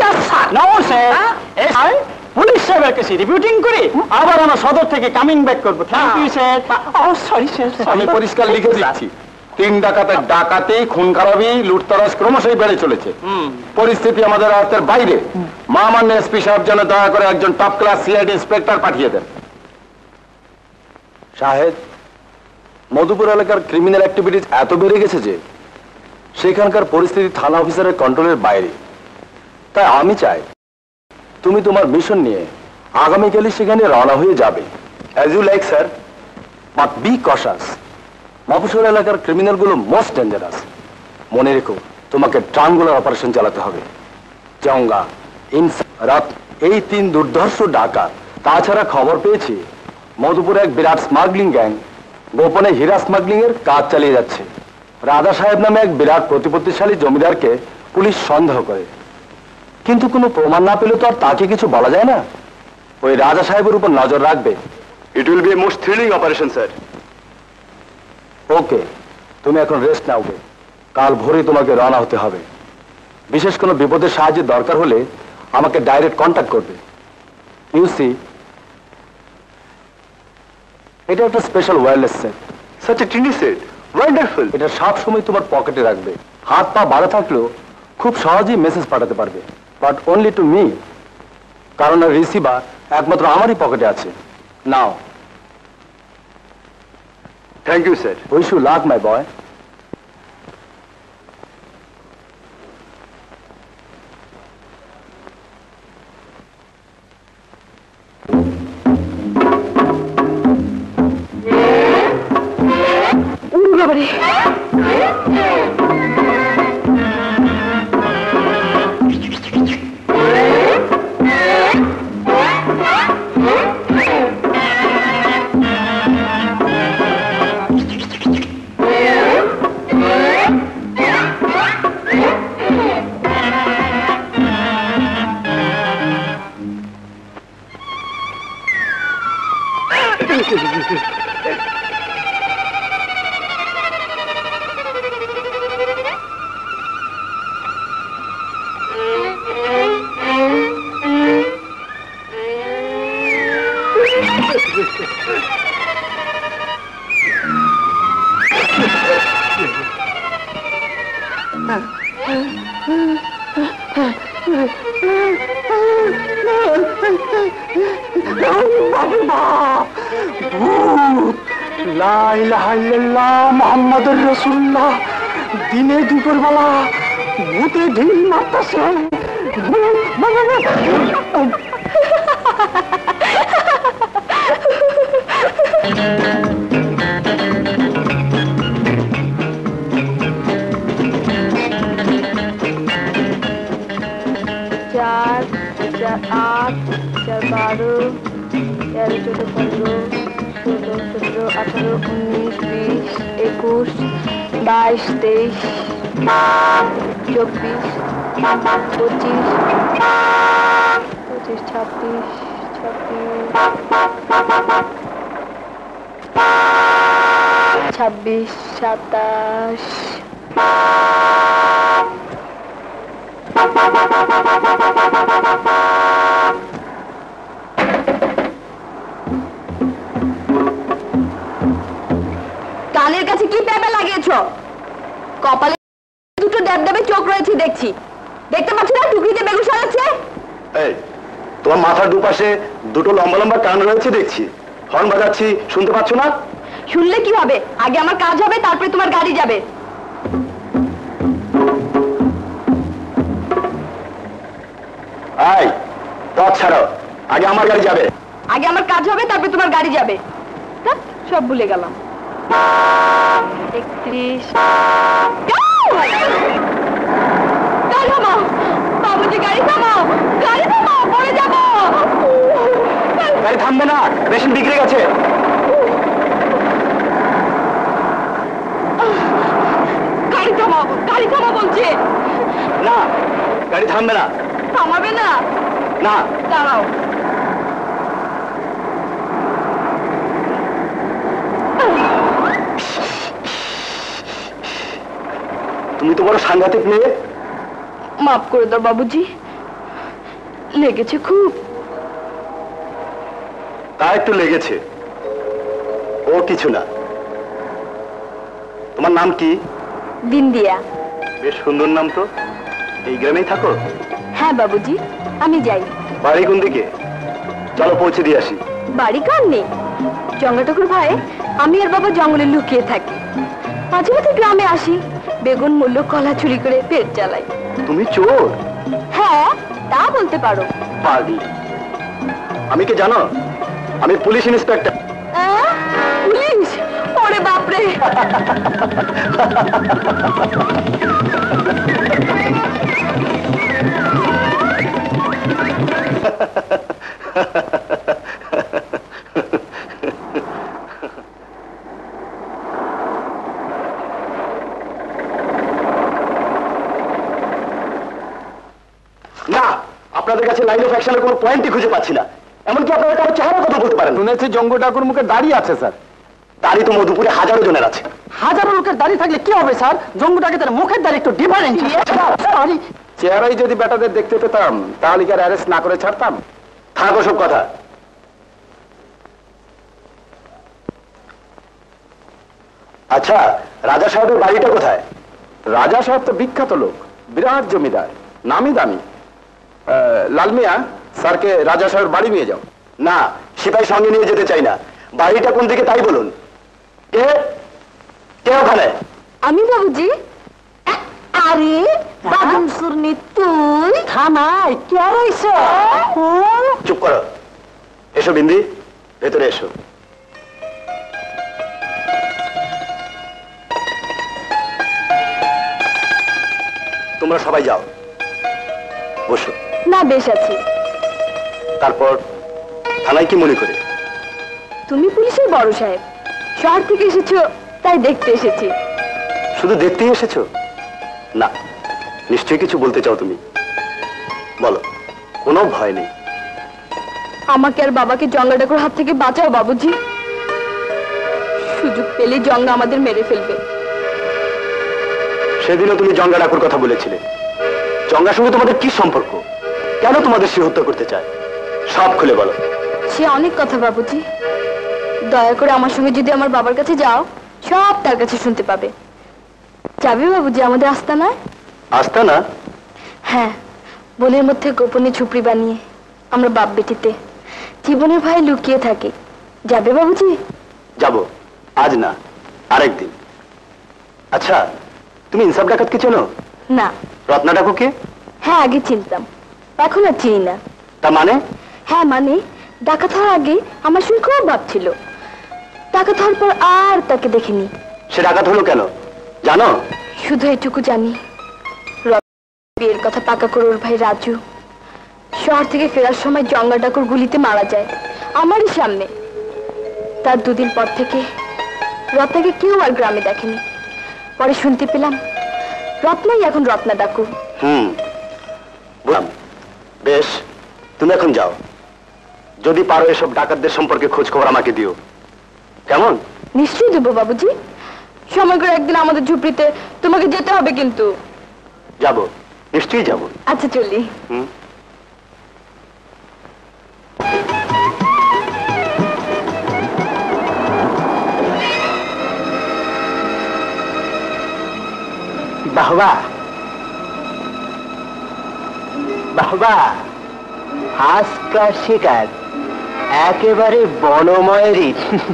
[SPEAKER 4] পুলিশ সাহেবের কাছে রিপোর্টিং করে আবার আমরা সদর থেকে কামিং ব্যাক করবো। Thank you sir. Sorry sir,
[SPEAKER 1] আমি পরিষ্কার লিখে দিচ্ছি, 3 ডাকাতের ডাকাতি, খুন খারাপি, লুটতরাজ ক্রমশই বেড়ে চলেছে। পরিস্থিতি আমাদের আয়ত্তের বাইরে। মহামান্য এসপি সাহেব যেন দয়া করে একজন টপ ক্লাস সিআইডি ইন্সপেক্টর পাঠিয়ে দেন। সাহেব, মধুপুর এলাকার ক্রিমিনাল অ্যাক্টিভিটিস এত বেড়ে গেছে যে সেখানকার পরিস্থিতি থানা অফিসারের কন্ট্রোলের বাইরে। তাই আমি চাই তুমি তোমার মিশন নিয়ে আগামীকালই সেখানে রওনা হয়ে যাবে। As you like sir, but be cautious. মফস্বল এলাকার ক্রিমিনালগুলো মোস্ট ডেঞ্জারাস। মনে রেখো, তোমাকে ট্রায়াঙ্গুলার অপারেশন চালাতে হবে। জঙ্গা, রাত, এই 3 দুর্ধর্ষ ডাকাত। তাছাড়া খবর পেয়েছি মধুপুরে এক বিরাট স্মাগলিং গ্যাং গোপনে হীরা স্মাগলিং এর কাজ চালিয়ে যাচ্ছে। রাজা সাহেব নামে এক বিরাট প্রতিপত্তিশালী জমিদারকে পুলিশ সন্দেহ করে, কিন্তু কোনো প্রমাণ না পেলে তো আর তাকে কিছু বলা যায় না। ওই রাজা সাহেবের উপর নজর রাখবে। It will be a most thrilling operation sir. Okay, তুমি এখন রেস্ট নাও। কাল ভোরে তোমাকে রওনা হতে হবে। বিশেষ কোনো বিপদের সাহায্যের দরকার হলে আমাকে ডাইরেক্ট কন্ট্যাক্ট করবে। ইউ সি, এটা একটা special wireless set. Such a tiny set, wonderful. এটা সব সময় তোমার পকেটে রাখবে। হাত পা বাড়া থাকলেও খুব সহজেই মেসেজ পাঠাতে পারবে, বাট অনলি টু মি, কারণ রিসিভার একমাত্র আমারই পকেটে আছে। নাও। Thank you sir. Wish you luck my boy.
[SPEAKER 2] বাবারে,
[SPEAKER 4] লা ইলাহা ইল্লাল্লাহ মুহাম্মাদুর রাসূলুল্লাহ। দিনে দুপুর বেলা ভূতে ঢিল মারতেছে।
[SPEAKER 2] চার, 8, 12, 13, 14, 15, 16, 17, 18, 19, 20, 21, 22, 23, 24, 25, 26, 26, 27, কানের কাছে কি পেঁপে লাগিয়েছো? কপালে দুটো দেবদেবে চোখ রয়েছে দেখছি। দেখতে পাচ্ছ না টুকরিতে বেগুন সাজাচ্ছে?
[SPEAKER 1] এই, তোমার মাথার দুপাশে দুটো লম্বা লম্বা কান রয়েছে দেখছি, হর্ন বাজাচ্ছি, শুনতে পাচ্ছ না?
[SPEAKER 2] শুনলে কি হবে? আগে আমার কাজ হবে, তারপরে তোমার গাড়ি যাবে।
[SPEAKER 1] এই, পথ ছাড়ো, আগে আমার গাড়ি যাবে।
[SPEAKER 2] আগে আমার কাজ হবে, তারপরে তোমার গাড়ি যাবে। ধ্যাৎ, সব ভুলে গেলাম। 31। গাড়ি থামাও বাবুজি, গাড়ি থামাও, গাড়ি থামাও, পড়ে যাবো।
[SPEAKER 1] গাড়ি থামবে না, মেশিন বিগড়ে গেছে।
[SPEAKER 2] গাড়ি থামাও, গাড়ি থামাও বলছে।
[SPEAKER 1] না, গাড়ি থামবে না।
[SPEAKER 2] থামাবে না?
[SPEAKER 1] না।
[SPEAKER 2] দাঁড়াও।
[SPEAKER 1] তুমি তো বড় সাংঘাতিক মেয়ে।
[SPEAKER 2] মাফ করে দাও বাবুজি, লেগেছে খুব।
[SPEAKER 1] তা একটু লেগেছে, ও কিছু না। তোমার নাম কি?
[SPEAKER 2] বিন্দিয়া।
[SPEAKER 1] বেশ সুন্দর নাম তো। এই গ্রামেই থাকো?
[SPEAKER 2] হ্যাঁ বাবুজি, আমি যাই।
[SPEAKER 1] বাড়ি কোন দিকে? চলো পৌঁছে দিয়ে আসি।
[SPEAKER 2] বাড়ি কার নেই, জঙ্গল ঠাকুর ভাই। আমি আর বাবা জঙ্গলে লুকিয়ে থাকি, মাঝে মাঝে গ্রামে আসি, বেগুন মূল্য কলা চুরি করে পেট চালাই।
[SPEAKER 1] তুমি চোর?
[SPEAKER 2] হ্যাঁ, তা বলতে পারো।
[SPEAKER 1] পাগলি। আমি কি জানো? আমি পুলিশ ইন্সপেক্টর।
[SPEAKER 2] পুলিশ? ওরে বাপরে।
[SPEAKER 1] না, আপনাদের কাছে লাইন অফ অ্যাকশনের কোনো পয়েন্টই খুঁজে পাচ্ছি না। এমনকি আপনারা কারো চেহারা কথা বলতে পারেন।
[SPEAKER 4] শুনেছি জঙ্গ ঠাকুর মুখে দাড়ি আছে স্যার।
[SPEAKER 1] দাড়ি তো মধুপুরে হাজারো জনের আছে।
[SPEAKER 4] হাজারো লোকের দাড়ি থাকলে কি হবে স্যার? জঙ্গটাকে তার মুখের দাড়ি একটু ডিফারেন্ট। চেহারাই যদি বেটাদের দেখতে পেতাম তাহলে কি আর অ্যারেস্ট না করে ছাড়তাম?
[SPEAKER 1] থাকো সব কথা। আচ্ছা, রাজা সাহেবের বাড়িটা কোথায়?
[SPEAKER 4] রাজা সাহেব তো বিখ্যাত লোক, বিরাট জমিদার, নামি দামি। লাল মিয়া, স্যারকে রাজা সাহেবের বাড়ি নিয়ে যাও।
[SPEAKER 1] না, সিপাই সঙ্গে নিয়ে যেতে চাই না। বাড়িটা কোন দিকে তাই বলুন। কে কে ওখানে?
[SPEAKER 2] আমি বাবুজি। আরে বাদুম সুরনি তুই? থানায় কে রইছে?
[SPEAKER 1] চুপ করো। এসো বিন্দি, ভেতরে এসো। তোমরা সবাই যাও, বসো।
[SPEAKER 2] না, বেশ আছি।
[SPEAKER 1] তারপর থানায় কি মনে করে?
[SPEAKER 2] তুমি পুলিশের বড় সাহেব, শহর থেকে এসেছো, তাই দেখতে এসেছি।
[SPEAKER 1] শুধু দেখতেই এসেছো? না, নিশ্চয়ই কিছু বলতে চাও তুমি। বলো, কোনো ভয় নেই।
[SPEAKER 2] আমাকে আর বাবাকে জঙ্গল ঠাকুর হাত থেকে বাঁচাও বাবুজি। সুযোগ পেলে জঙ্গা আমাদের মেরে ফেলবে।
[SPEAKER 4] সেদিনও তুমি জঙ্গা ডাকুর কথা বলেছিলে। জঙ্গার সঙ্গে তোমাদের কি সম্পর্ক? কেন তোমাদের সে হত্যা করতে চায়? সব খুলে বলো।
[SPEAKER 2] সে অনেক কথা বাবুজি, দয়া করে আমার সঙ্গে যদি আমার বাবার কাছে যাও, সব তার কাছে শুনতে পাবে। যাবে বাবুজি আমাদের আস্তানায়?
[SPEAKER 4] আস্তানা?
[SPEAKER 2] হ্যাঁ, বনের মধ্যে গোপনে ঝুপড়ি বানিয়ে আমরা বাপ বেটিতে জীবনের ভয়ে লুকিয়ে থাকি। যাবে বাবুজি?
[SPEAKER 4] যাব, আজ না, আরেকদিন। আচ্ছা, তুমি ইনসাফ ডাকাতকে চেনো?
[SPEAKER 2] না।
[SPEAKER 4] রত্না ডাকুকে?
[SPEAKER 2] হ্যাঁ, আগে চিনতাম, এখন আর চিনি না।
[SPEAKER 4] তা মানে?
[SPEAKER 2] হ্যাঁ মানে, ডাকাত হওয়ার আগে আমার শুনে খুব ভাব ছিল, ডাকাত হওয়ার পর আর তাকে দেখিনি।
[SPEAKER 4] সে ডাকাত হলো কেন জানো?
[SPEAKER 2] শুধু এটুকু জানি, বিয়ের কথা পাকা করে ওর ভাই রাজু শহর থেকে ফেরার সময় জঙ্গা ডাকুর গুলিতে মারা যায় আমারই সামনে। তার দুদিন পর থেকে রত্নাকে কেউ আর গ্রামে দেখেনি। পরে শুনতে পেলাম রত্নাই এখন রত্না ডাকু।
[SPEAKER 4] বুঝলাম। বেশ, তুমি এখন যাও, যদি পারো এসব ডাকাতদের সম্পর্কে খোঁজ খবর আমাকে দিও, কেমন?
[SPEAKER 2] নিশ্চয়ই দেবো বাবুজি। সময় করে একদিন আমাদের ঝুপড়িতে তোমাকে যেতে হবে কিন্তু।
[SPEAKER 4] যাব, নিশ্চয়ই যাব।
[SPEAKER 2] আচ্ছা চলি।
[SPEAKER 4] বাহবা বাহবা, আজকার শিকার একেবারে বনময়েরই।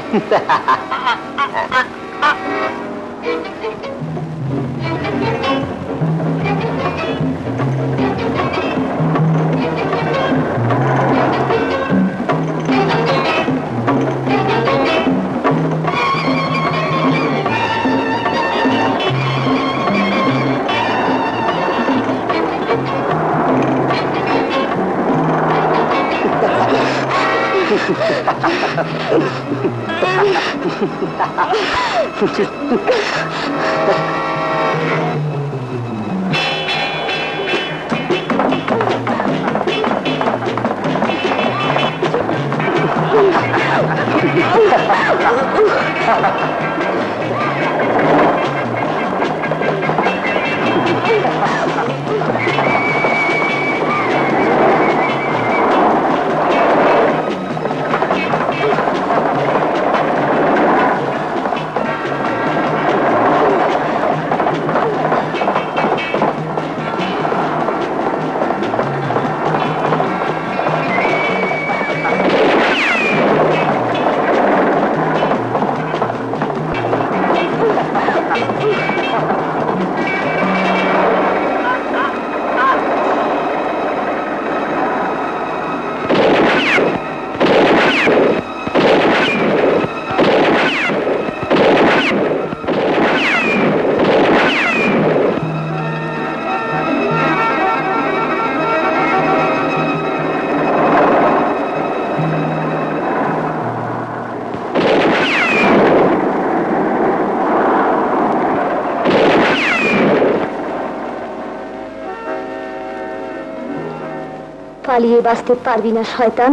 [SPEAKER 2] পালিয়ে বাঁচতে পারবি না শয়তান,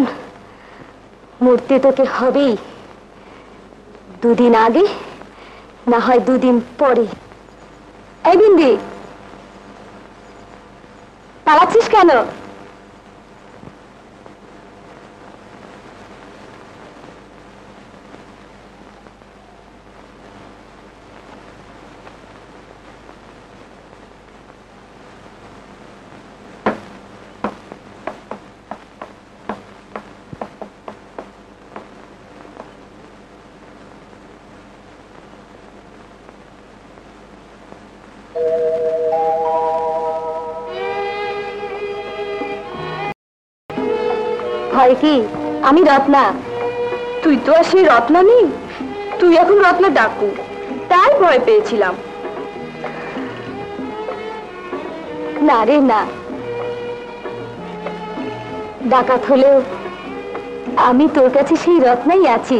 [SPEAKER 2] মরতে তোকে হবেই। দুদিন আগে না হয় দুদিন পরে। এই বিন্দি, পালাচ্ছিস কেন? ভয় কি? আমি রত্না। তুই তো আর সেই রত্না নেই, তুই এখন রত্না ডাকু, তাই ভয় পেয়েছিলাম। না রে না, ডাকাত হলেও আমি তোর কাছে সেই রত্নাই আছি।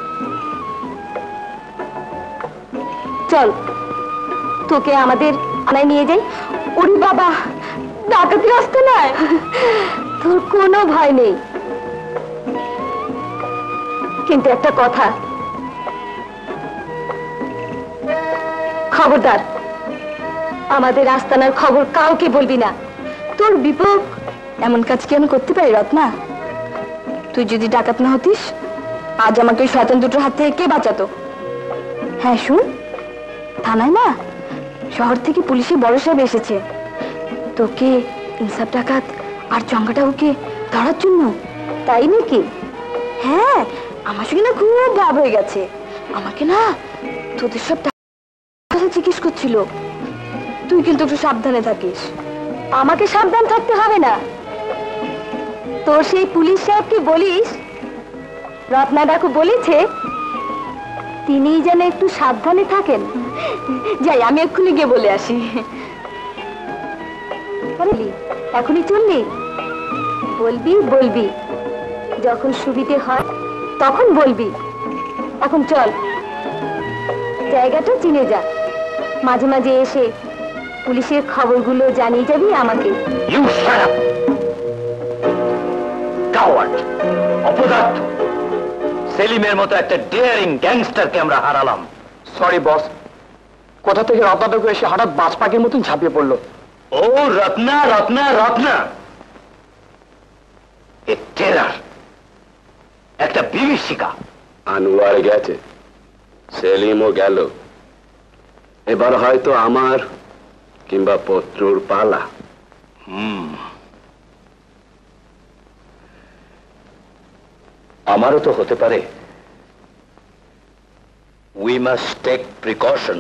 [SPEAKER 2] চল তোকে আমাদের আনায় নিয়ে যাই। ওরে বাবা, ডাকাতি আসতে নয়, তোর কোনো ভয় নেই। কিন্তু একটা কথা, খবরদার, আমাদের আস্তানার খবর কাউকে বলবি না। তোর বিপক এমন কাজ কি আমি করতে পারি রত্না? তুই যদি ডাকাত না হতিস, আজ আমাকে ওই শয়তান দুটোর হাত থেকে কে বাঁচাতো? হ্যাঁ শুন, থানায় না শহর থেকে পুলিশের বড় সাহেব এসেছে তোকে ইনসাফ ডাকাত আর চঙ্গাটাকে ধরার জন্য। তাই নাকি? হ্যাঁ, আমার সঙ্গে না খুব ভাব হয়ে গেছে। আমাকে না তোদের সব টাকা জিজ্ঞেস করছিল। তুই কিন্তু একটু সাবধানে থাকিস। আমাকে সাবধান থাকতে হবে না, তোর সেই পুলিশ সাহেবকে বলিস রত্না ডাকু বলেছে তিনি যেন একটু সাবধানে থাকেন। যাই, আমি এক্ষুনি গিয়ে বলে আসি। এখনই চললি? বলবি বলবি, যখন সুবিধে হয় তখন বলবি। এখন চল, জায়গাটা চিনে যা, মাঝে মাঝে এসে পুলিশের খবরগুলো জানিয়ে যাবি আমাকে।
[SPEAKER 3] You shut up! Coward! অপদার্থ! সেলিমের মতো একটা ডেয়ারিং গ্যাংস্টারকে আমরা হারালাম।
[SPEAKER 4] সরি বস, কোথা থেকে রত্নাটুকু এসে হঠাৎ বাজ পাখির মতন ঝাঁপিয়ে পড়লো।
[SPEAKER 3] ও রত্না, রত্না, রত্না! এ টেরার, একটা বিভীষিকা।
[SPEAKER 1] আনোয়ার গেছে, সেলিমও গেল, এবার হয়তো আমার কিংবা পত্রুর পালা।
[SPEAKER 3] আমারও তো হতে পারে। We must take precaution.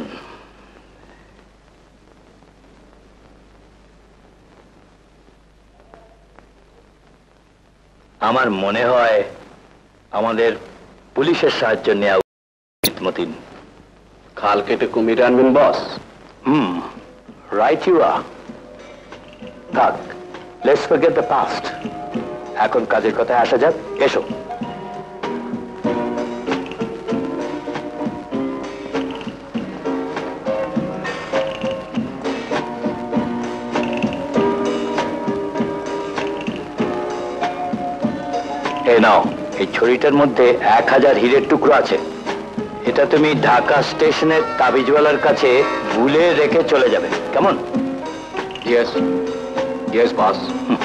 [SPEAKER 3] আমার মনে হয় আমাদের পুলিশের সাহায্য নেওয়া উচিত। মতিন,
[SPEAKER 1] খাল কেটে কুমির আনবেন বস?
[SPEAKER 3] রাইট ইউ আর। থাক, লেটস ফরগেট দ্য পাস্ট। এখন কাজের কথায় আসা যাক। এসো। এই নাও, এই ছড়িটার মধ্যে 1000 হীরের টুকরো আছে। এটা তুমি ঢাকা স্টেশনের তাবিজওয়ালার কাছে ভুলে রেখে চলে যাবে, কেমন?
[SPEAKER 1] Yes yes boss.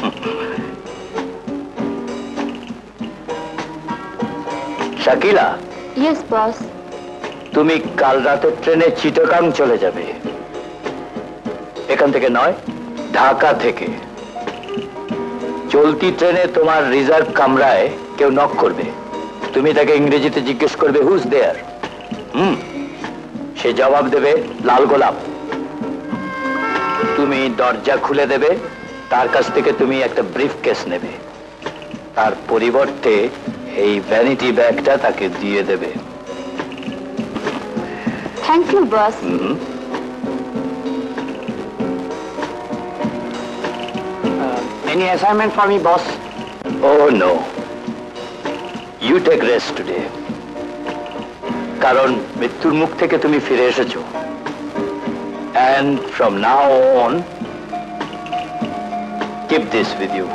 [SPEAKER 3] Shakila,
[SPEAKER 2] yes boss.
[SPEAKER 3] তুমি কাল রাতের ট্রেনে চিটাগাং চলে যাবে। এখান থেকে নয়, ঢাকা থেকে। চলতি ট্রেনে তোমার রিজার্ভ কামরায় কেউ নক করবে। তুমি তাকে ইংরেজিতে জিজ্ঞেস করবে হুজ দেয়ার। সে জবাব দেবে লাল গোলাপ। তুমি দরজা খুলে দেবে, তার কাছ থেকে তুমি একটা ব্রিফ কেস নেবে, তার পরিবর্তে এই ভ্যানিটি ব্যাগটা তাকে দিয়ে দেবে।
[SPEAKER 2] Thank you boss.
[SPEAKER 4] Any assignment for me, boss?
[SPEAKER 3] Oh no, you take rest today. কারণ মৃত্যুর মুখ থেকে তুমি ফিরে এসেছো। And from now on, keep this with you.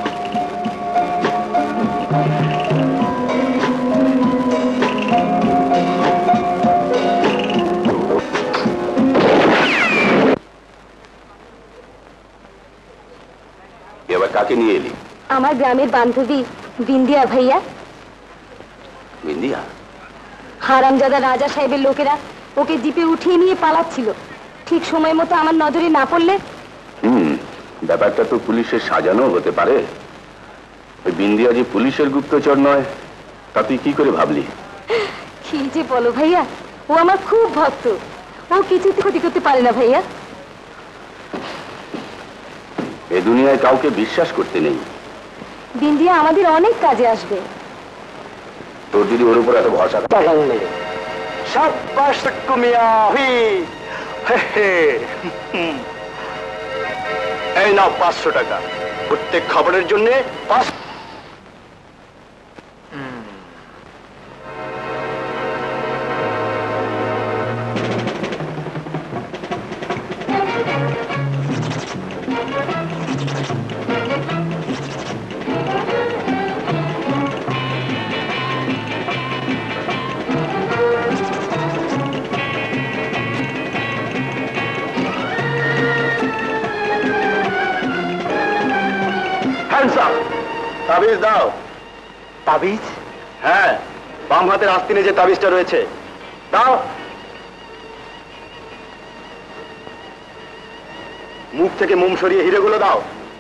[SPEAKER 1] এবার কাকে নিয়ে এলি?
[SPEAKER 2] আমার গ্রামের বান্ধবী বিন্দিয়া ভাইয়া।
[SPEAKER 1] বিন্দিয়া?
[SPEAKER 2] হারামজাদা রাজা সাহেবের লোকেরা ওকে জিপে উঠিয়ে নিয়ে পালাচ্ছিল। ঠিক সময় মতো আমার নজরে না পড়লে।
[SPEAKER 1] ব্যাপারটা তো পুলিশের সাজানো হতে পারে। ওই বিন্দিয়া যে পুলিশের গুপ্তচর নয়, তা তুই কি করে ভাবলি?
[SPEAKER 2] কি যে বলো ভাইয়া, ও আমার খুব ভক্ত। ও কিছুতে ক্ষতি করতে পারে না ভাইয়া।
[SPEAKER 1] এ দুনিয়ায় কাউকে বিশ্বাস করতে নেই।
[SPEAKER 2] বিন্দিয়া আমাদের অনেক কাজে আসবে।
[SPEAKER 1] তোর যদি ওর উপর এত ভরসা থাকে।
[SPEAKER 4] শাবাশ কুমিয়া,
[SPEAKER 1] এই নাও 500 টাকা। প্রত্যেক খবরের জন্য 5।
[SPEAKER 4] তাবিজ দাও। তাবিজ? হ্যাঁ, বাম হাতের আস্তিনে যে তাবিজটা রয়েছে দাও। মুখ থেকে মোম সরিয়ে হিরেগুলো দাও।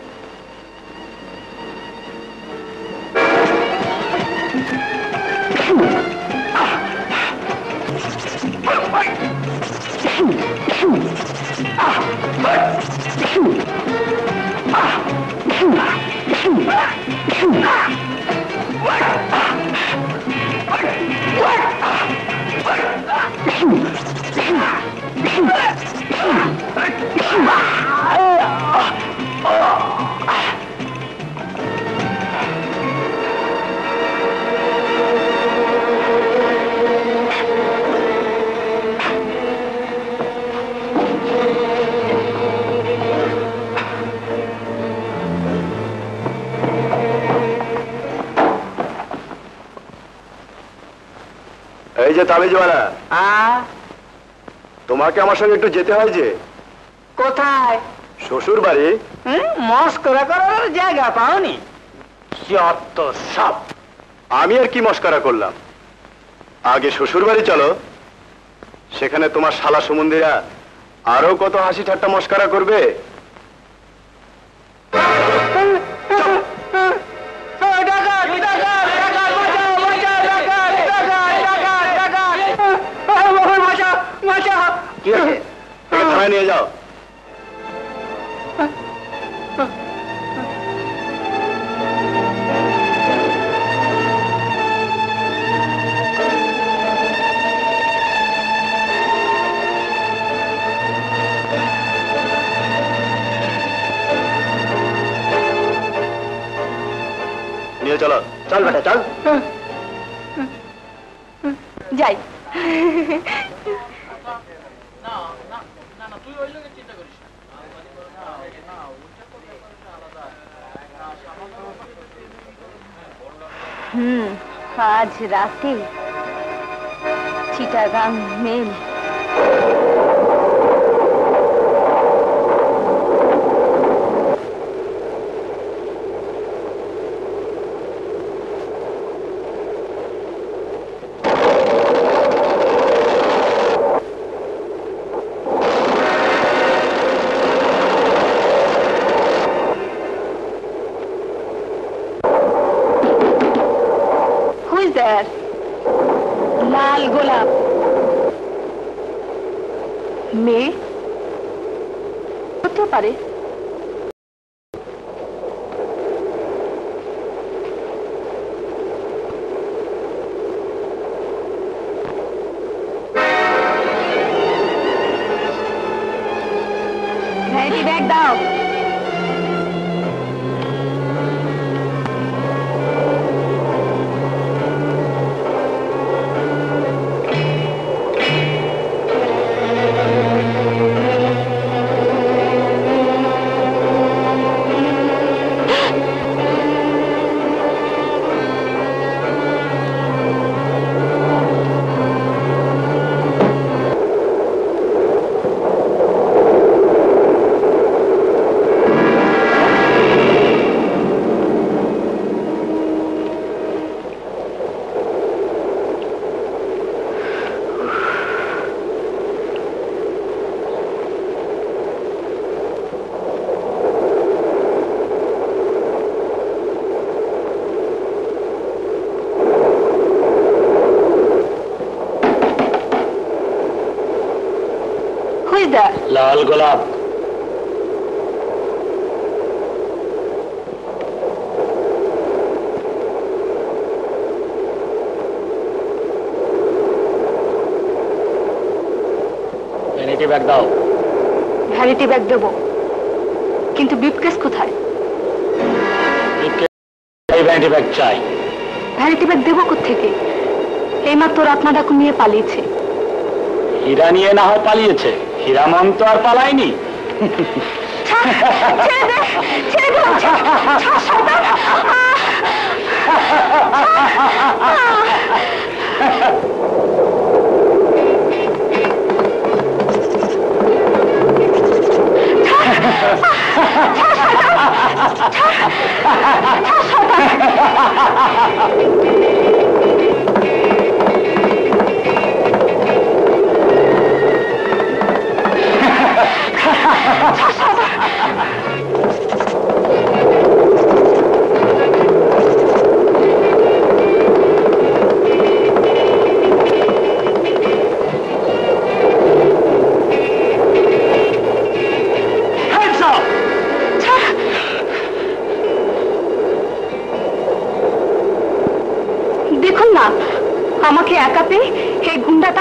[SPEAKER 4] এই যে তাবিজওয়ালা, তোমাকে আমার সঙ্গে একটু যেতে হয়। যে
[SPEAKER 3] কোথায়?
[SPEAKER 4] শ্বশুর বাড়ি।
[SPEAKER 3] মস্করা করার জায়গা পাওনি? যত সব।
[SPEAKER 4] আমি আর কি মস্করা করলাম? আগে শ্বশুর বাড়ি চলো, সেখানে তোমার শালা সুমন্দিরা আরো কত হাসি ঠাট্টা মস্করা করবে। কি আছে? একে থানায় নিয়ে যাও। নিয়ে চলো। চল বেটা চল।
[SPEAKER 2] যাই। আজ রাতে চিটাগাং মেল। লাল গোলাপ মেয়ে হতে পারে। ভ্যানিটি ব্যাগ দাও।
[SPEAKER 3] লাল গোলাপ। ভ্যানিটি ব্যাগ দাও।
[SPEAKER 2] ভ্যানিটি ব্যাগ দেবো, কিন্তু ব্রিফকেস কোথায়?
[SPEAKER 3] ভ্যানিটি ব্যাগ চাই।
[SPEAKER 2] ভ্যানিটি ব্যাগ দেবো কোত্থেকে? এইমাত্র রাতনা ডাকু নিয়ে পালিয়েছে।
[SPEAKER 3] হীরা নিয়ে না হয় পালিয়েছে, হীরামন তো আর পালায়নি।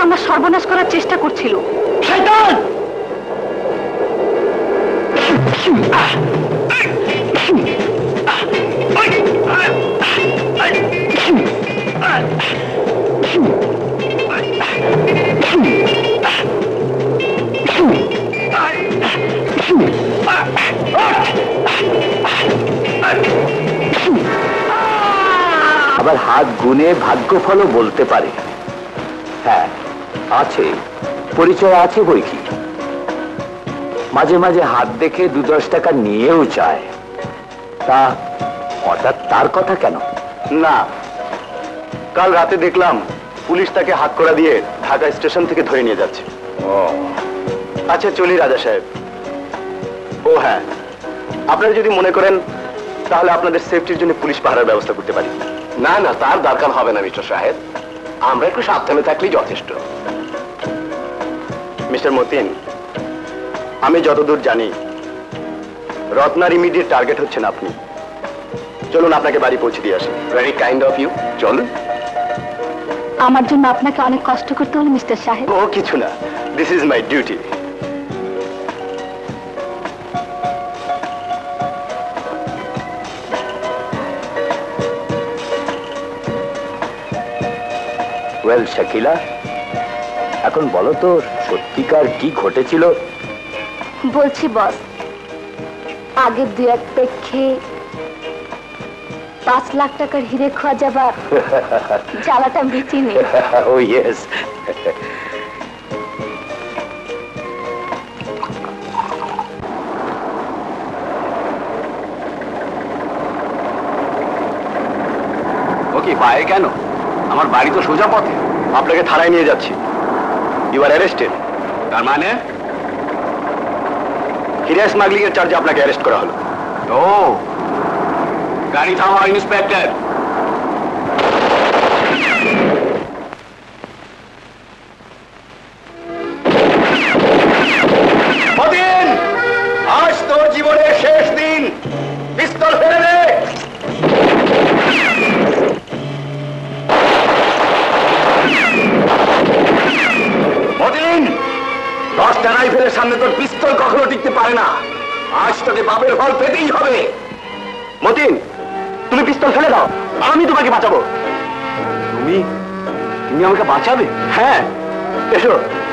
[SPEAKER 2] আমার সর্বনাশ করার চেষ্টা করছিল।
[SPEAKER 3] শয়তান!
[SPEAKER 1] আবার হাত গুনে ভাগ্যফলও বলতে পারে। হ্যাঁ, আছে, পরিচয় আছে বই কি। মাঝে মাঝে হাত দেখে 2-10 টাকা নিয়েও চায়। তা হঠাৎ তার কথা কেন?
[SPEAKER 4] না, কাল রাতে দেখলাম পুলিশ তাকে হাত করা দিয়ে ঢাকা স্টেশন থেকে ধরে নিয়ে যাচ্ছে। আচ্ছা চলি রাজা সাহেব। ও হ্যাঁ, আপনারা যদি মনে করেন তাহলে আপনাদের সেফটির জন্য পুলিশ পাহারার ব্যবস্থা করতে পারি।
[SPEAKER 1] না না, তার দরকার হবে না মিস্টার সাহেব, আমরা একটু সাবধানে থাকলেই যথেষ্ট।
[SPEAKER 4] মিস্টার মতিন, আমি যতদূর জানি রত্নার ইমিডিয়েট টার্গেট হচ্ছেন আপনি। চলুন আপনাকে বাড়ি পৌঁছে দিয়ে আসি।
[SPEAKER 1] ভেরি কাইন্ড অফ ইউ, চলুন।
[SPEAKER 2] আমার জন্য আপনাকে অনেক কষ্ট করতে হলো মিস্টার সাহেব।
[SPEAKER 4] ও কিছু না, this is my duty.
[SPEAKER 1] Well Shakila, এখন বলো তো সত্যিকার কি ঘটেছিল?
[SPEAKER 2] বলছি বস, আগে 2-1 পেক্ষে 5 লাখ টাকার হিরে খোয়া যাবার জ্বালাটা বেচিনি।
[SPEAKER 1] ও ইয়েস।
[SPEAKER 4] ও কি পায়ে কেন? আমার বাড়ি তো সোজা পথে। আপনাকে থানায় নিয়ে যাচ্ছি। You are arrested.
[SPEAKER 1] তার মানে?
[SPEAKER 4] হিরা স্মাগলিং এর চার্জে আপনাকে অ্যারেস্ট করা হলো।
[SPEAKER 1] ও, গাড়ি থামাও ইন্সপেক্টর।
[SPEAKER 4] মতিন, আজ তোর জীবনের শেষ দিন। পিস্তল ফেলে দে।
[SPEAKER 1] মতিন, 10টা রাইফেলের সামনে তোর পিস্তল কখনো টিকতে পারে না। আজ তোকে বাপের ফল পেতেই হবে।
[SPEAKER 4] মতিন, তুমি পিস্তল ফেলে দাও, আমি তোমাকে বাঁচাবো।
[SPEAKER 1] তুমি তুমি আমাকে বাঁচাবে?
[SPEAKER 4] হ্যাঁ, এসো।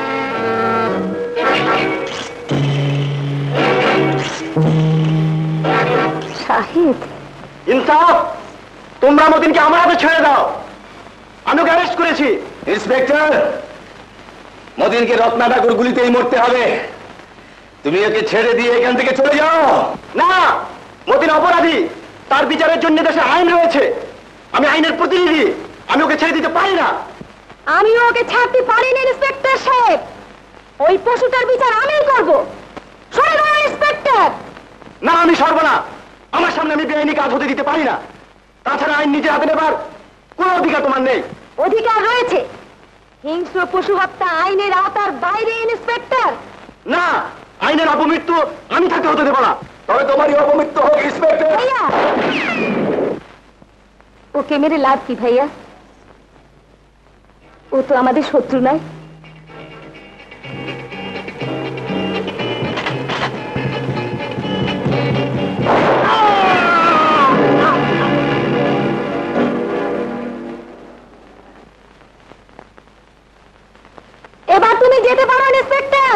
[SPEAKER 2] সাহেব,
[SPEAKER 4] ইনসাফ, তোমরা মতিনকে আমার হাতে ছেড়ে দাও। আমি ওকে অ্যারেস্ট করেছি।
[SPEAKER 1] ইন্সপেক্টর, মতিনকে রত্নাঠাকুর গুলিতেই মরতে হবে। তুমি ওকে ছেড়ে দিয়ে এখান থেকে চলে যাও।
[SPEAKER 4] না, মতিন অপরাধী, তার বিচারের জন্য দেশে আইন রয়েছে। আমি আইনের প্রতিনিধি, আমি ওকে ছেড়ে দিতে পারি না।
[SPEAKER 2] আমিও ওকে ছাড়তে পারিনি ইন্সপেক্টর সাহেব। ওই পশুটার বিচার আমিই করব। সরে দাঁড়ান ইন্সপেক্টর।
[SPEAKER 4] না, আমি সরব না। আমার সামনে আমি বেআইনি কাজ হতে দিতে পারি না। তাছাড়া আইন নিজে হাতে নেবার কোনো অধিকার তোমার নেই।
[SPEAKER 2] অধিকার রয়েছে। হিংস্র পশু হত্যা আইনের আওতার বাইরে ইন্সপেক্টর।
[SPEAKER 4] না, আইনের অপমৃত্যু আমি থাকতে হতে দেব না।
[SPEAKER 1] তবে তোমারই অপমৃত্যু হোক ইন্সপেক্টর।
[SPEAKER 2] ভাইয়া, ওকে মেরে লাভ কি ভাইয়া? ও তো আমাদের শত্রু নয়। এবার তুমি যেতে পারো ইন্সপেক্টর।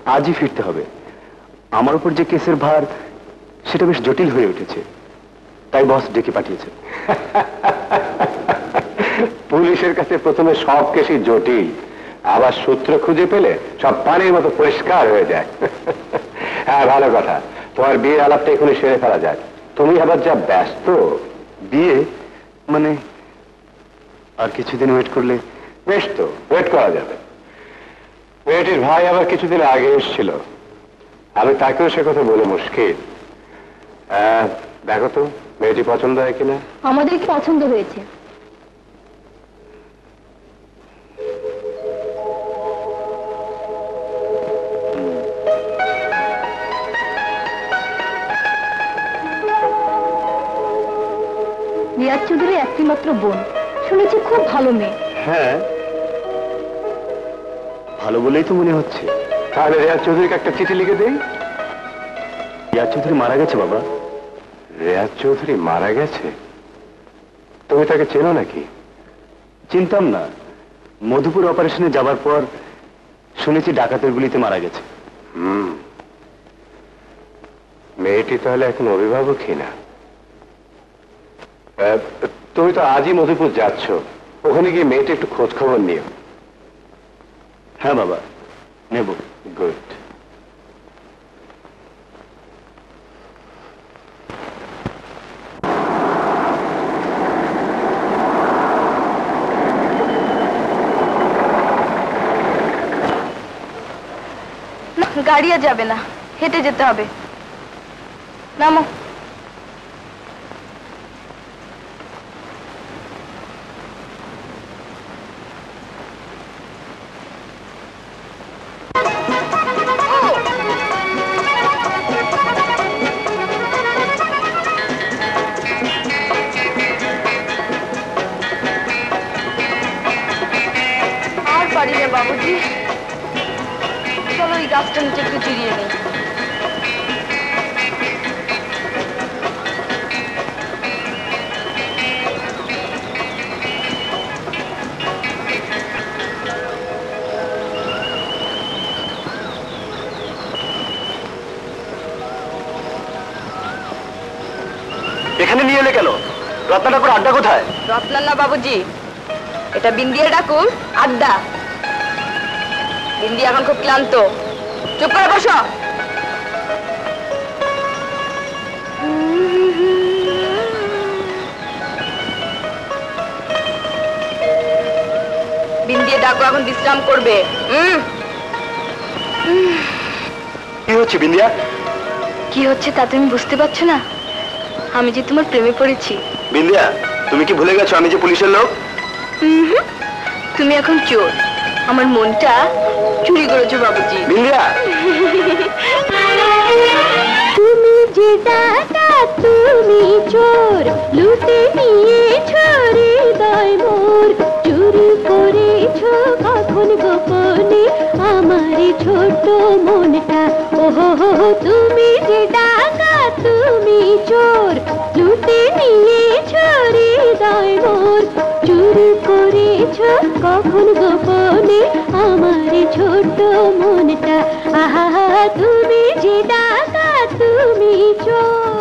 [SPEAKER 4] আজই ফিরতে হবে। আমার উপর যে কেসের ভার সেটা বেশ জটিল হয়ে উঠেছে, তাই বস ডেকে পাঠিয়েছে। পুলিশের কাছে প্রথমে সব কেসই জটিল, আবার সূত্র খুঁজে পেলে সব পানির মতো পরিষ্কার হয়ে যায়। হ্যাঁ, ভালো কথা, তোমার বিয়ের আলাপটা এখনই সেরে ফেলা যায়। তুমি আবার যা ব্যস্ত। বিয়ে মানে আর কিছুদিন ওয়েট করলে? বেশ, তো ওয়েট করা যাবে। মেয়েটির ভাই আবার কিছুদিন আগে এসেছিল, আমি তাকেও সে কথা বলে মুশকিল। দেখো তো মেয়েটি পছন্দ হয় কিনা।
[SPEAKER 2] আমাদের কি পছন্দ হয়েছে। রিয়াজ চৌধুরী একটি মাত্র বোন, শুনেছি খুব ভালো মেয়ে।
[SPEAKER 4] হ্যাঁ, ভালো বলেই তো মনে হচ্ছে। তাহলে রিয়াজ চৌধুরীকে একটা চিঠি লিখে দেই। রিয়াজ চৌধুরী মারা গেছে বাবা। রিয়াজ চৌধুরী মারা গেছে? তুমি তাকে চেনো নাকি? চিনতাম না, মধুপুর অপারেশনে যাবার পর শুনেছি ডাকাতের গুলিতে মারা গেছে। মেয়েটি তাহলে এখন অভিভাবকই না। তুমি তো আজই মধুপুর যাচ্ছ, ওখানে গিয়ে মেয়েটি একটু খোঁজ খবর নিও। হ্যাঁ বাবা, নেব। গুড।
[SPEAKER 2] গাড়ি আর যাবে না, হেঁটে যেতে হবে। নামো। আর পারি না বাবুজি, চলো এই গাছটা নিচে একটু জিরিয়ে নেই।
[SPEAKER 4] এখানে নিয়ে এলে কেন? রত্না ঠাকুর আড্ডা কোথায়?
[SPEAKER 2] রত্নান্না বাবুজি, এটা বিন্দিয়া ঠাকুর আড্ডা। বিন্দি এখন খুব ক্লান্ত, চুপ করে বসো। বিন্দিয়া ডাকো এখন বিশ্রাম করবে।
[SPEAKER 4] কি হচ্ছে বিন্দিয়া?
[SPEAKER 2] কি হচ্ছে তা তুমি বুঝতে পারছো না? আমি যে তোমার প্রেমে পড়েছি।
[SPEAKER 4] বিন্দিয়া, তুমি কি ভুলে গেছো আমি যে পুলিশের লোক?
[SPEAKER 2] তুমি এখন চোর, আমার মনটা চুরি করেছো বাবুজি।
[SPEAKER 4] বিন্দিয়া,
[SPEAKER 2] তুমি যে ডাকা তুমি চোর, লুটে নিয়েছো হৃদয় মোর, চুরি করেছো কখন গোপনে আমার ছোট মনটা। ওহো তুমি যে ডাকা তুমি চোর, লুটে নিয়েছো হৃদয় মোর, চুরি করেছো কখন গোপনে আমার ছোট মনটা। আহা তুমি যে ডাকা তুমি চোর।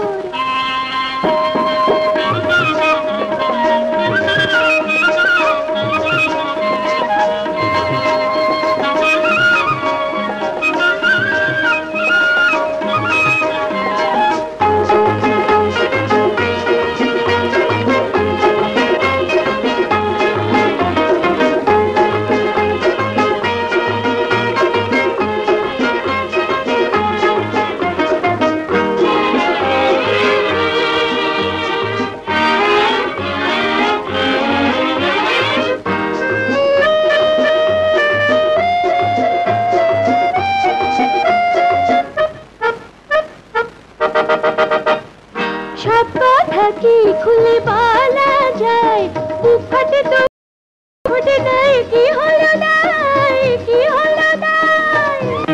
[SPEAKER 2] সব কথা কি খুলে বলা যায়? বুক ফাটে তো ফুটে নাই, কি হলো নাই, কি হলো নাই?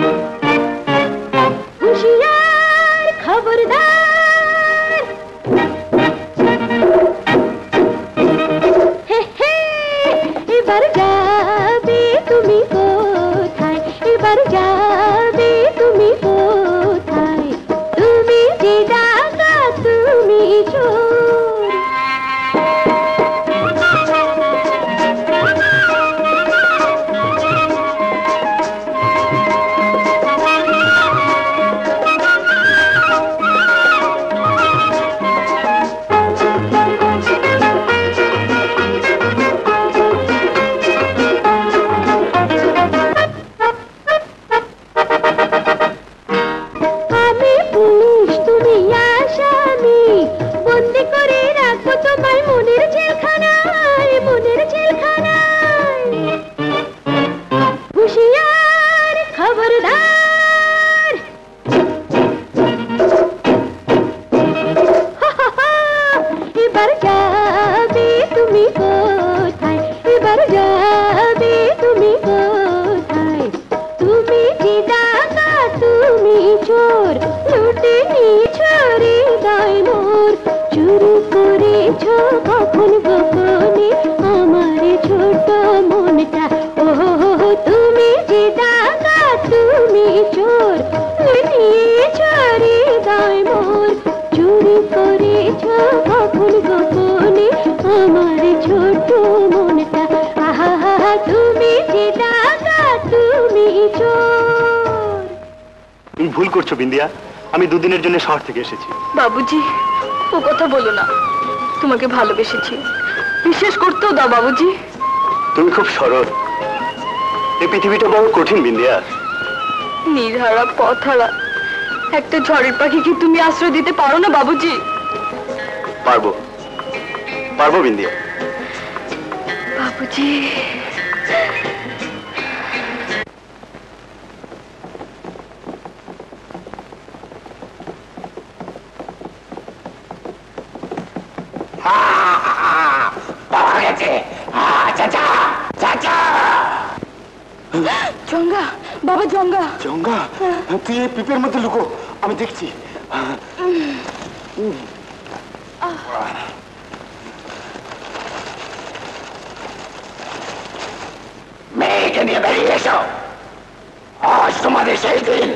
[SPEAKER 2] হুঁশিয়ার খবরদার, হে হে এবার যাবে তুমি কোথায়, এবার যাবে ডাকা তুমি চোর, লুটে নিয়েছ হৃদয় মোর। চুরি করেছ কখন গোপনে আমার ছোট মনটা, ও তুমি যে ডাকা তুমি চোর, লুটে নিয়েছ হৃদয় মোর। চুরি করেছ কখন গোপনে আমার ছোট মনটা, আহা তুমি যে ডাকা তুমি চোর।
[SPEAKER 4] তুমি ভুল করছো বিন্দিয়া, আমি দুদিনের জন্য শহর থেকে এসেছি।
[SPEAKER 2] বাবুজি, ও কথা বলো না, তোমাকে ভালোবেসেছি, বিশ্বাস করতেও দাও বাবুজি।
[SPEAKER 4] তুমি খুব সরল, এই পৃথিবীটা বড় কঠিন বিন্দিয়া।
[SPEAKER 2] নির্হারা পথহারা একটা ঝড়ের পাখিকে তুমি আশ্রয় দিতে পারো না বাবুজি?
[SPEAKER 4] পারবো, পারবো বিন্দিয়া।
[SPEAKER 2] বাবুজি,
[SPEAKER 3] পাওয়া গেছে। চাচা, চাচা।
[SPEAKER 2] জঙ্গা, বাবা জঙ্গা।
[SPEAKER 1] জঙ্গা, তুই এই পিপের মধ্যে লুকো, আমি দেখছি।
[SPEAKER 3] মেয়েকে নিয়ে বেরিয়ে এসো, আজ তোমাদের সেই দিন।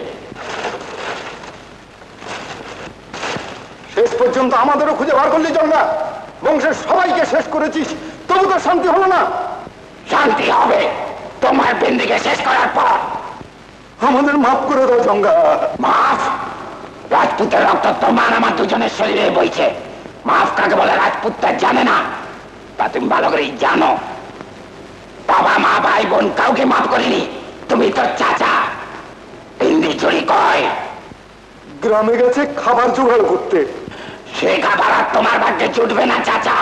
[SPEAKER 1] শেষ পর্যন্ত আমাদেরও খুঁজে বার করলি জঙ্গা, বংশের সবাইকে শেষ করেছিস, তবু তো শান্তি হলো না।
[SPEAKER 3] শান্তি হবে তোমার বিন্দিকে শেষ করার পর।
[SPEAKER 1] আমাদের মাফ করে দাও জঙ্গা।
[SPEAKER 3] মাফ? রাজপুতের রক্ত তোমার আমার দুজনের শরীরে বইছে। মাফ কাকে বলে রাজপুত তা জানে না, তা তুমি ভালো করেই জানো। বাবা মা ভাই বোন কাউকে মাফ করিনি, তুমি তো চাচা। বিন্দি চুরি কয়
[SPEAKER 1] গ্রামে গেছে খাবার জোগাড় করতে।
[SPEAKER 3] সে খাবার আর তোমার ভাগ্যে জুটবে না চাচা।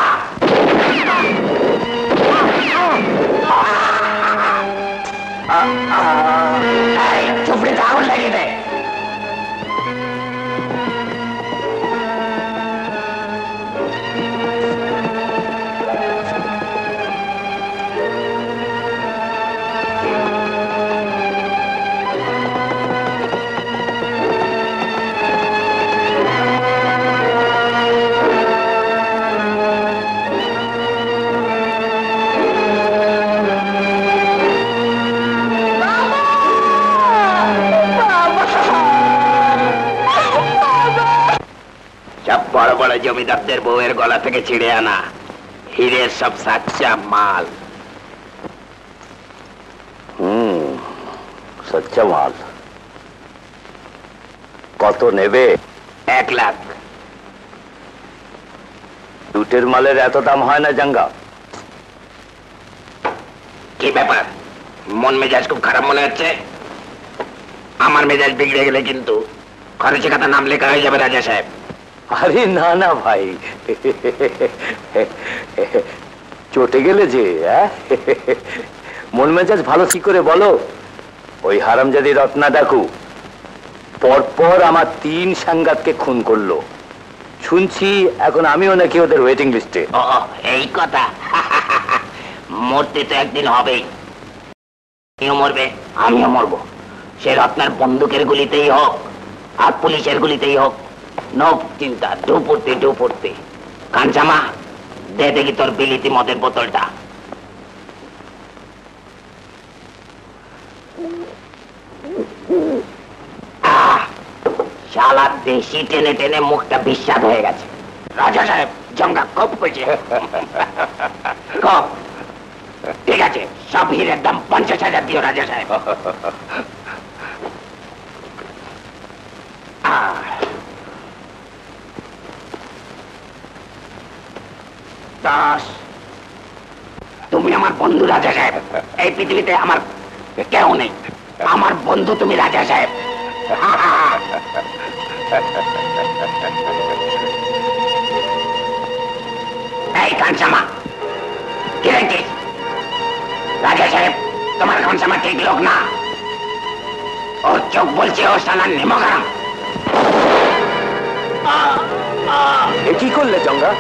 [SPEAKER 3] চুপড়িতে আগুন লেগে দে। সব বড় বড় জমিদারদের বউয়ের গলা থেকে ছিঁড়ে আনা হীরের সব সাচ্চা মাল।
[SPEAKER 1] সচ্চা মাল। কত নেবে?
[SPEAKER 3] 1 লাখ।
[SPEAKER 1] লুটের মালের এত দাম হয় না জঙ্গা।
[SPEAKER 3] কি ব্যাপার, মন মেজাজ খুব খারাপ মনে হচ্ছে? আমার মেজাজ বিগড়ে গেলে কিন্তু খরচে খাতা নাম লেখা হয়ে যাবে রাজা সাহেব।
[SPEAKER 1] আরে না না ভাই, চটে গেলে যে মন মেজাজ ভালো কি করে বলো? ওই হারামজাদি রত্না ডাকু পরপর আমার 3 সাংঘাতকে খুন করলো। শুনছি এখন আমিও নাকি ওদের ওয়েটিং লিস্টে।
[SPEAKER 3] ও এই কথা। মরতে তো একদিন হবেই, তুমিও মরবে আমিও মরবো। সে রত্নার বন্দুকের গুলিতেই হোক আর পুলিশের গুলিতেই হোক, নো চিন্তা। ডুপুরতে ডুপুরতে। কাঞ্চামা, দে দেখি তোর বিলিতি মদের বোতলটা। শালা দেশি টেনে টেনে মুখটা বিস্বাদ হয়ে গেছে। রাজা সাহেব, জঙ্গা কপ করছে। কপ। ঠিক আছে, সব হীরের দাম 50,000 দিও রাজা সাহেব। 10। তুমি আমার বন্ধু রাজা সাহেব, এই পৃথিবীতে আমার কেউ নেই। আমার বন্ধু তুমি রাজা সাহেব। এই কাঞ্চামা, কি রেখেছিস? রাজা সাহেব, তোমার কাঞ্চামা ঠিক লোক না। ওর চোখ বলছে ও শালা নিমগারাম।
[SPEAKER 1] এ কি করলে জঙ্গা?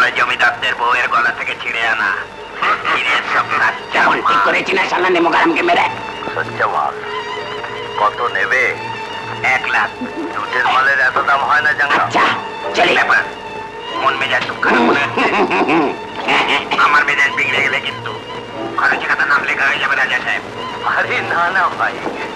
[SPEAKER 3] বলে জমিদারদের বউয়ের গলা থেকে ছিঁড়ে আনা হীরের সব যেমন ঠিক করেছি না শালা নেমোকারামকে মেরে।
[SPEAKER 1] সচ্চা মাল কত নেবে? 1 লাখ। দুধের মালের এত দাম হয় না জাঙ্গা।
[SPEAKER 3] আচ্ছা চলি। ব্যাপার মন মেজাজ খুব খারাপ মনে হচ্ছে। আমার মেজাজ বিগড়ে গেলে কিন্তু খরচ খাতা নাম লেখা হয়ে যাবে রাজা সাহেব।
[SPEAKER 1] আরে না না ভাই,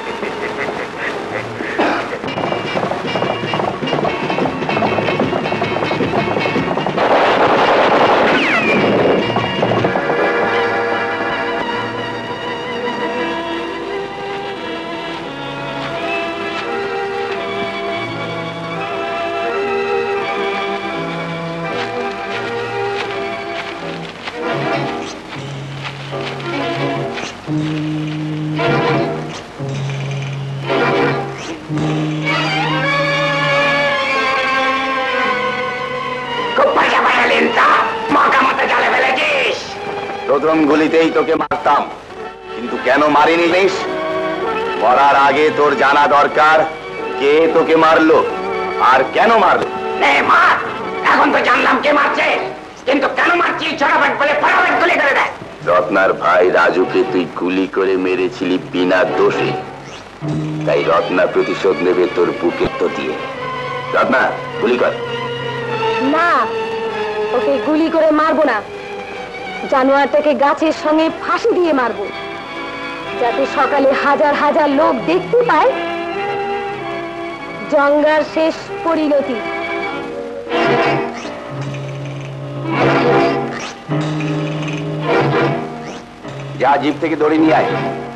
[SPEAKER 1] প্রথম গুলিতেই তোকে মারতাম, কিন্তু কেন মারিনি নিস? মরার আগে তোর জানা দরকার কে তোকে মারলো আর কেন মারলো।
[SPEAKER 3] এখন তো জানলাম কে মারছে, কিন্তু কেন মারছি ছোটবেট বলে ফটাফট গুলি করে দেয়।
[SPEAKER 1] রত্নার ভাই রাজুকে তুই গুলি করে মেরেছিলি বিনা দোষে, তাই রত্না প্রতিশোধ নেবে তোর বুকে তো দিয়ে। রত্না গুলি কর।
[SPEAKER 2] না, ওকে গুলি করে মারবো না, জানোয়ারটাকে গাছের সঙ্গে ফাঁসি দিয়ে মারবো, যাতে সকালে হাজার হাজার লোক দেখতে পায় জঙ্গার শেষ পরিণতি।
[SPEAKER 1] যা জিপ থেকে দড়ি নিয়ে আয়।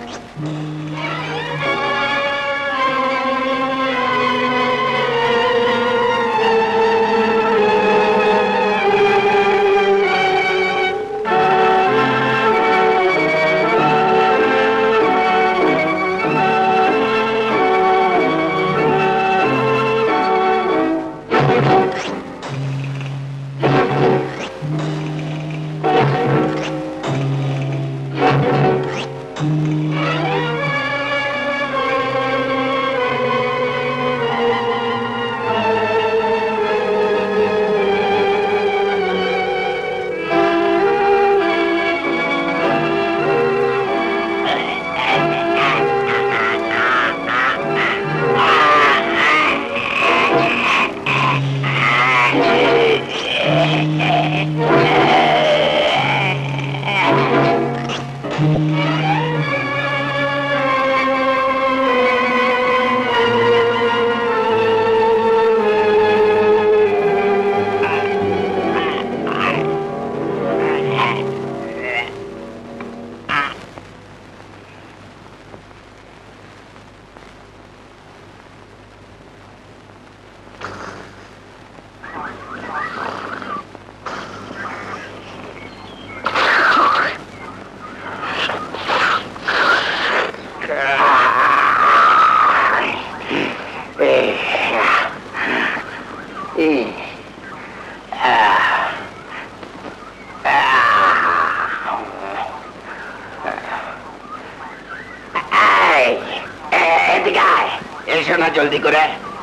[SPEAKER 3] জলদি করে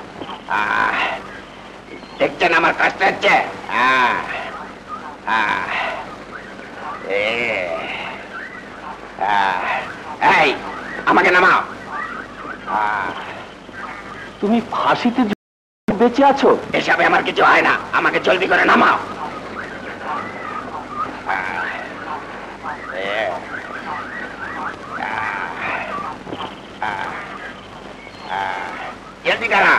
[SPEAKER 3] দেখছেন আমার কাজটা হচ্ছে। এই আমাকে নামাও।
[SPEAKER 1] তুমি ফাঁসিতে বেঁচে আছো?
[SPEAKER 3] এসবে আমার কিছু হয় না, আমাকে জলদি করে নামাও। जल्दी करा।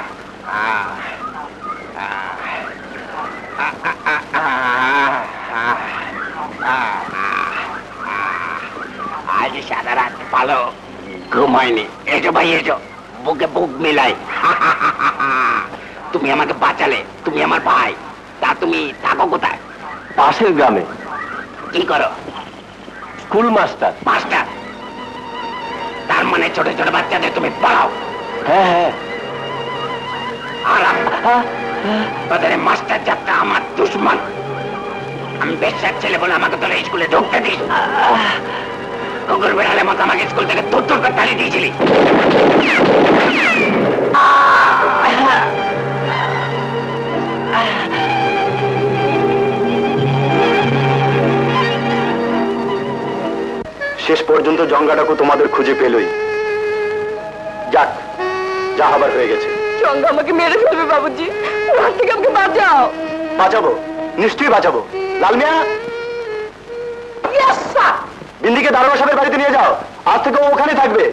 [SPEAKER 3] आज सारा रात ভালো ঘুম হয়নি। এসো ভাই এসো, বুকে বুক মিলাই। তুমি আমাকে বাঁচালে, তুমি আমার ভাই, তা তুমি থাকো কোথায়?
[SPEAKER 1] পাশের গ্রামে।
[SPEAKER 3] কি করো?
[SPEAKER 1] School master.
[SPEAKER 3] মাস্টার? তার মানে ছোট ছোট বাচ্চাদের তুমি পড়াও?
[SPEAKER 1] হ্যাঁ হ্যাঁ।
[SPEAKER 3] তোদের মাস্টার যাত্রা আমার দুশ্মন। আমি বেশ্যার ছেলে বলে আমাকে তোরা স্কুলে ঢুকতে দিস? কুকুর বেড়ালের মতো আমাকে স্কুল থেকে দূর দূর করে তাড়িয়ে দিয়েছিলি।
[SPEAKER 4] শেষ পর্যন্ত জঙ্গাটাকে তোমাদের খুঁজে পেলই। যাক, যা হবার হয়ে গেছে।
[SPEAKER 2] জঙ্গা আমাকে মেরে ফেলবে বাবুজি, ওর থেকে আমাকে বাঁচাও।
[SPEAKER 4] বাঁচাবো, নিশ্চয়ই বাঁচাবো। লাল মিয়া, বিন্দিকে দারোগা সাহেবের বাড়িতে নিয়ে যাও, আজ থেকে ও ওখানে থাকবে।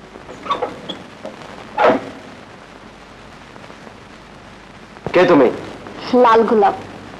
[SPEAKER 4] কে তুমি?
[SPEAKER 2] লাল গোলাপ।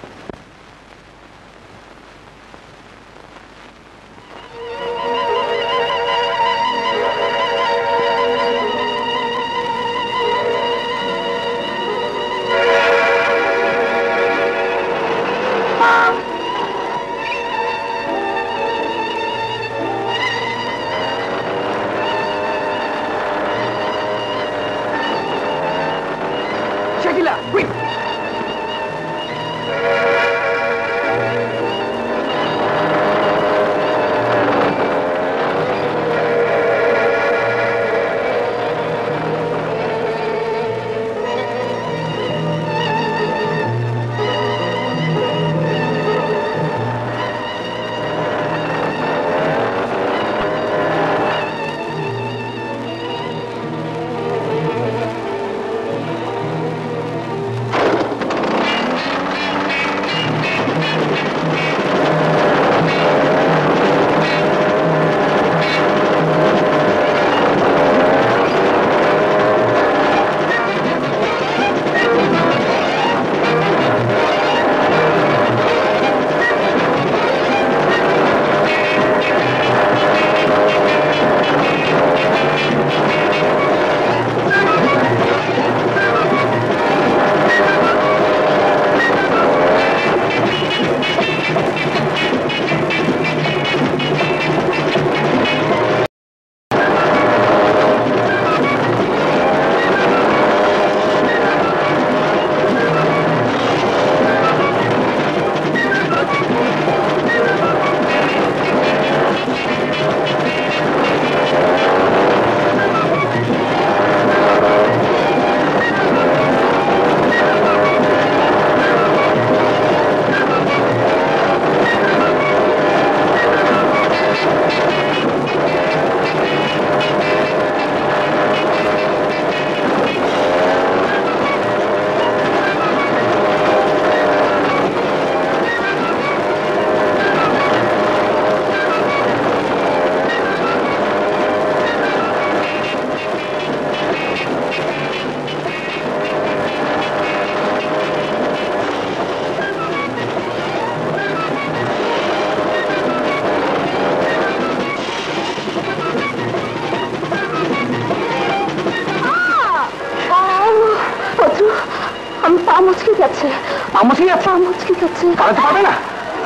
[SPEAKER 4] পালাতে পারবে না,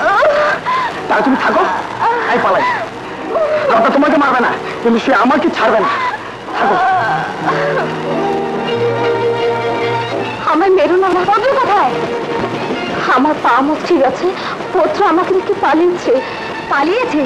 [SPEAKER 4] তাহলে তুমি থাকো, আমি পালাই। ডক্টর তোমাকে মারবে না, কিন্তু সে আমাকে ছাড়বে না। থাকো।
[SPEAKER 2] আমার মেরো না, পত্র কোথায়? আমার পা মুচকে গেছে, পত্র আমাকে দেখে পালিয়েছে। পালিয়েছে?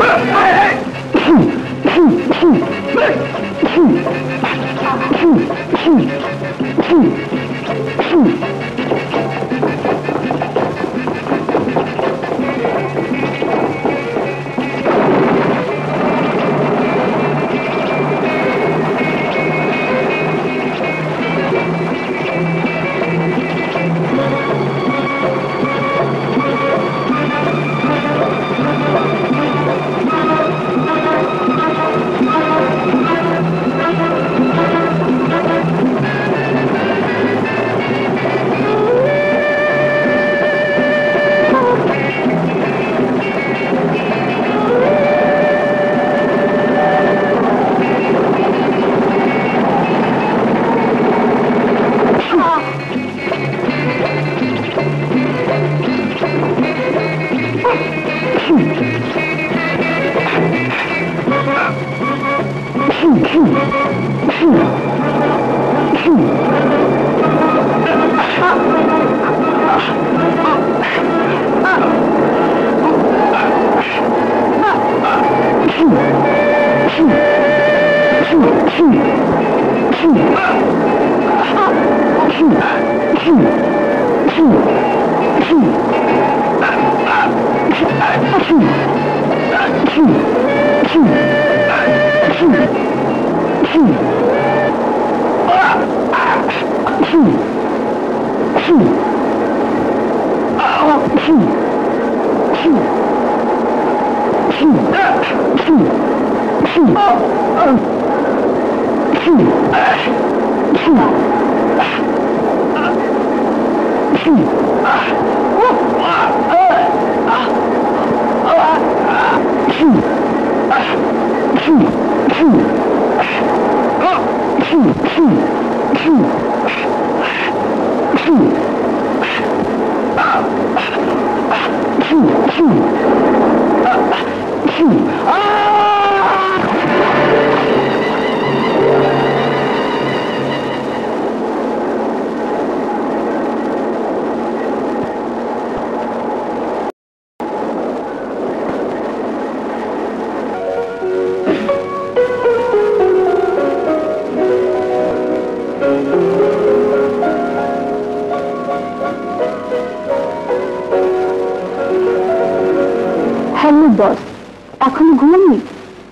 [SPEAKER 2] বস, এখনো ঘুমাননি?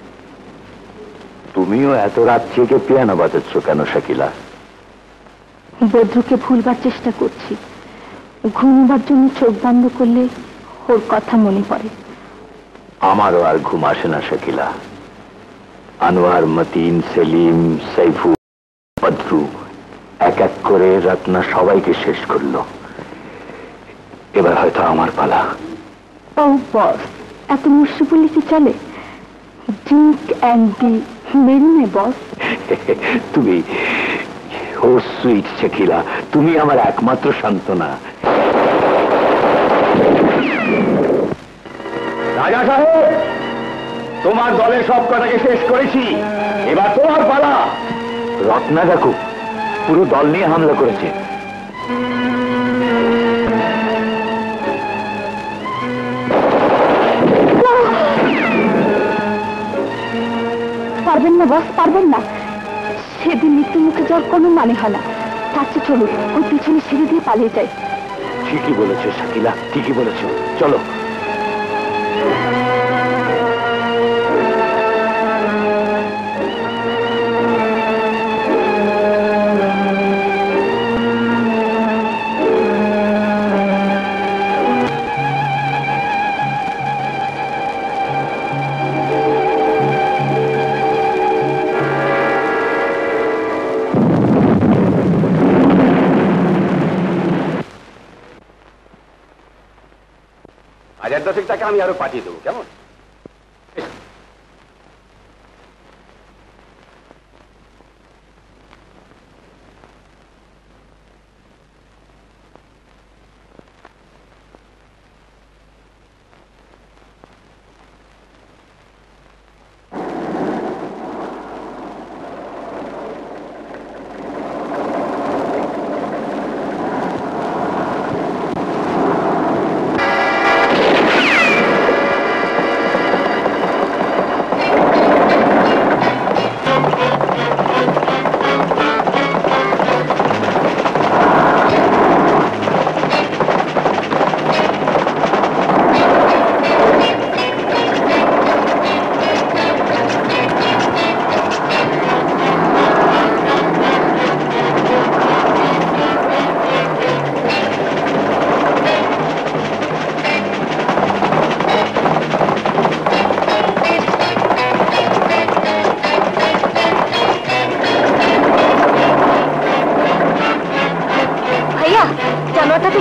[SPEAKER 1] তুমিও এত রাত জেগে পিয়ানো বাজাচ্ছ কেন শাকিলা?
[SPEAKER 2] বদ্রুকে ভুলবার চেষ্টা করছি। ঘুমবার জন্য চোখ বন্ধ করলে ওর কথা মনে পড়ে।
[SPEAKER 1] আমারও আর ঘুম আসে না শাকিলা। আনোয়ার, মতিন, সেলিম, সাইফু, বদ্রু এক এক করে রত্না সবাইকে শেষ করলো। এবার হয়তো আমার পালা।
[SPEAKER 2] ও বস, এত মুর্শি বললে কি চলে? Drink and be merry may boss.
[SPEAKER 1] তুমি ও সুইট শাকিলা, তুমি আমার একমাত্র সান্ত্বনা। রাজা সাহেব, তোমার দলের সব কটাকে শেষ করেছি, এবার তোমার পালা। রত্না কাকু পুরো দল নিয়ে হামলা করেছে।
[SPEAKER 2] পারবেন না বস, পারবেন না। সেদিন মৃত্যু মুখে যাওয়ার কোনো মানে হয় না। তার চেয়ে চলুন ওই পিছনে সিঁড়ি দিয়ে পালিয়ে যাই।
[SPEAKER 1] ঠিকই বলেছো শাকিলা, ঠিকই বলেছো, চলো। টাকা আমি আরো পাঠিয়ে দেবো, কেমন?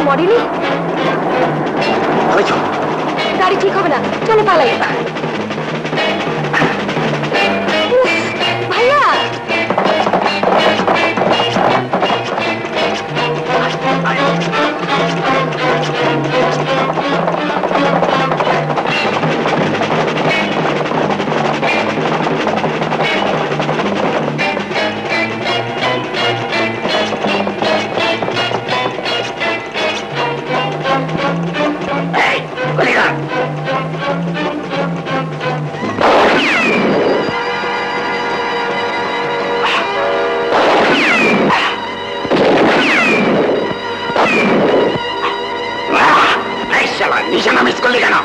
[SPEAKER 2] মরেনি? গাড়ি ঠিক হবে না, চলো পালাই। ভাইয়া
[SPEAKER 3] নিশানা মিস করলি কেন?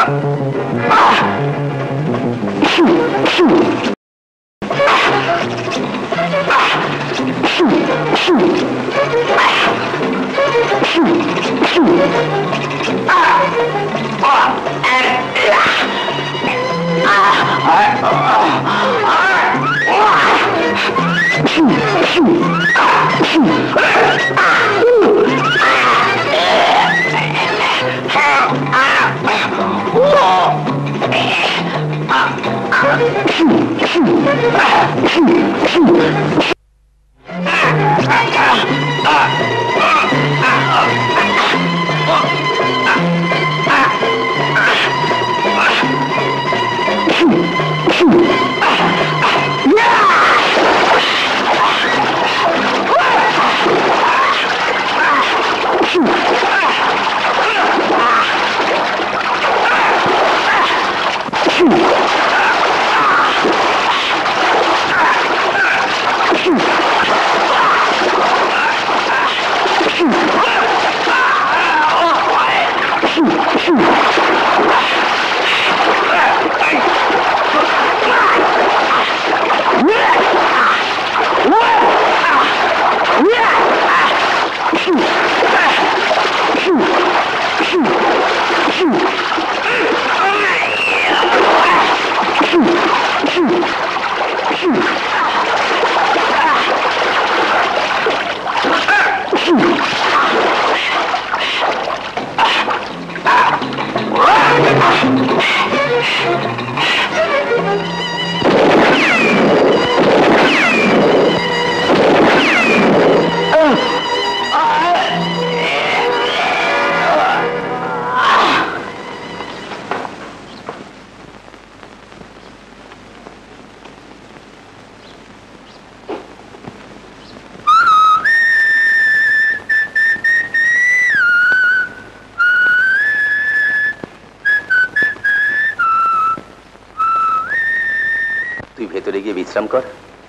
[SPEAKER 1] ভেতরে গিয়ে বিশ্রাম কর,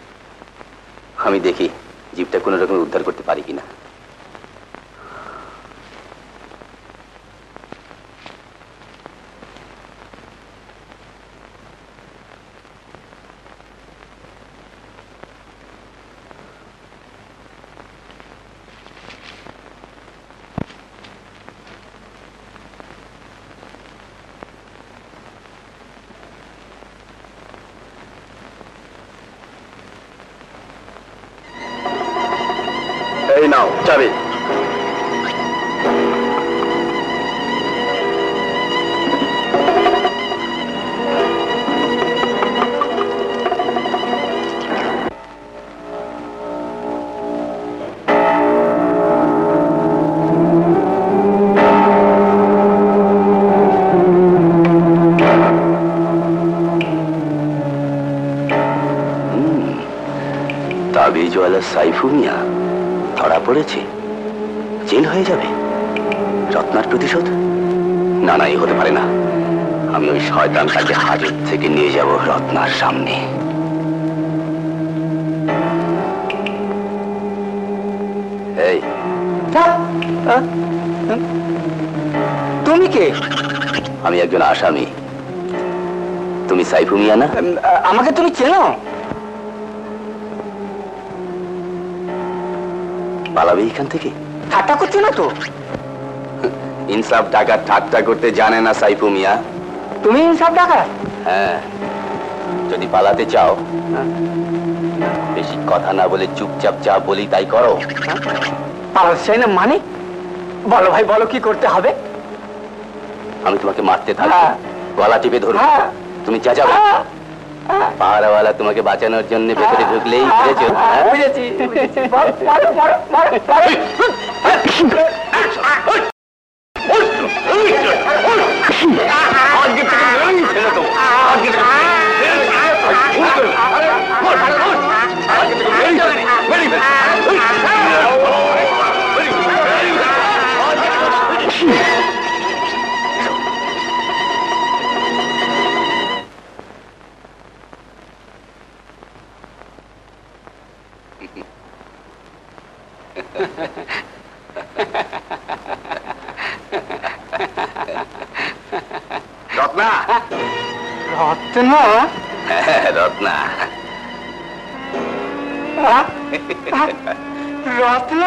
[SPEAKER 1] আমি দেখি জিপটা কোনো রকম উদ্ধার করতে পারি কিনা।
[SPEAKER 4] এই নাও চাবি।
[SPEAKER 1] তাবিজওয়ালা সাইফু মিয়া ধরা পড়েছে, জেল হয়ে যাবে। রত্নার প্রতিশোধ? না না, এ হতে পারে না। আমি ওই শয়তানটাকে হাজত থেকে নিয়ে যাব রত্নার সামনে। এই
[SPEAKER 3] তুমি কে?
[SPEAKER 1] আমি একজন আসামি। তুমি সাইফু মিয়া না?
[SPEAKER 3] আমাকে তুমি চেনো?
[SPEAKER 1] পালাবে এখান থেকে?
[SPEAKER 3] ঠাট্টা করছো না তো?
[SPEAKER 1] ইনসাফ ডাকাত ঠাট্টা করতে জানে না সাইফু মিয়া।
[SPEAKER 3] তুমি ইনসাফ ডাকাত?
[SPEAKER 1] হ্যাঁ, যদি পালাতে চাও বেশি কথা না বলে চুপচাপ যা বলি তাই করো।
[SPEAKER 3] পালাতে চাই না মানে? বলো ভাই, বলো কি করতে হবে?
[SPEAKER 1] আমি তোমাকে মারতে থাকবো, গলা টিপে ধরবো, তুমি চেঁচাবে, পাহারাওয়ালা তোমাকে বাঁচানোর জন্য ভেতরে ঢুকলেই বুঝেছো?
[SPEAKER 3] বুঝেছি।
[SPEAKER 1] রত্না,
[SPEAKER 3] রত্না,
[SPEAKER 1] রত্না,
[SPEAKER 3] রত্না।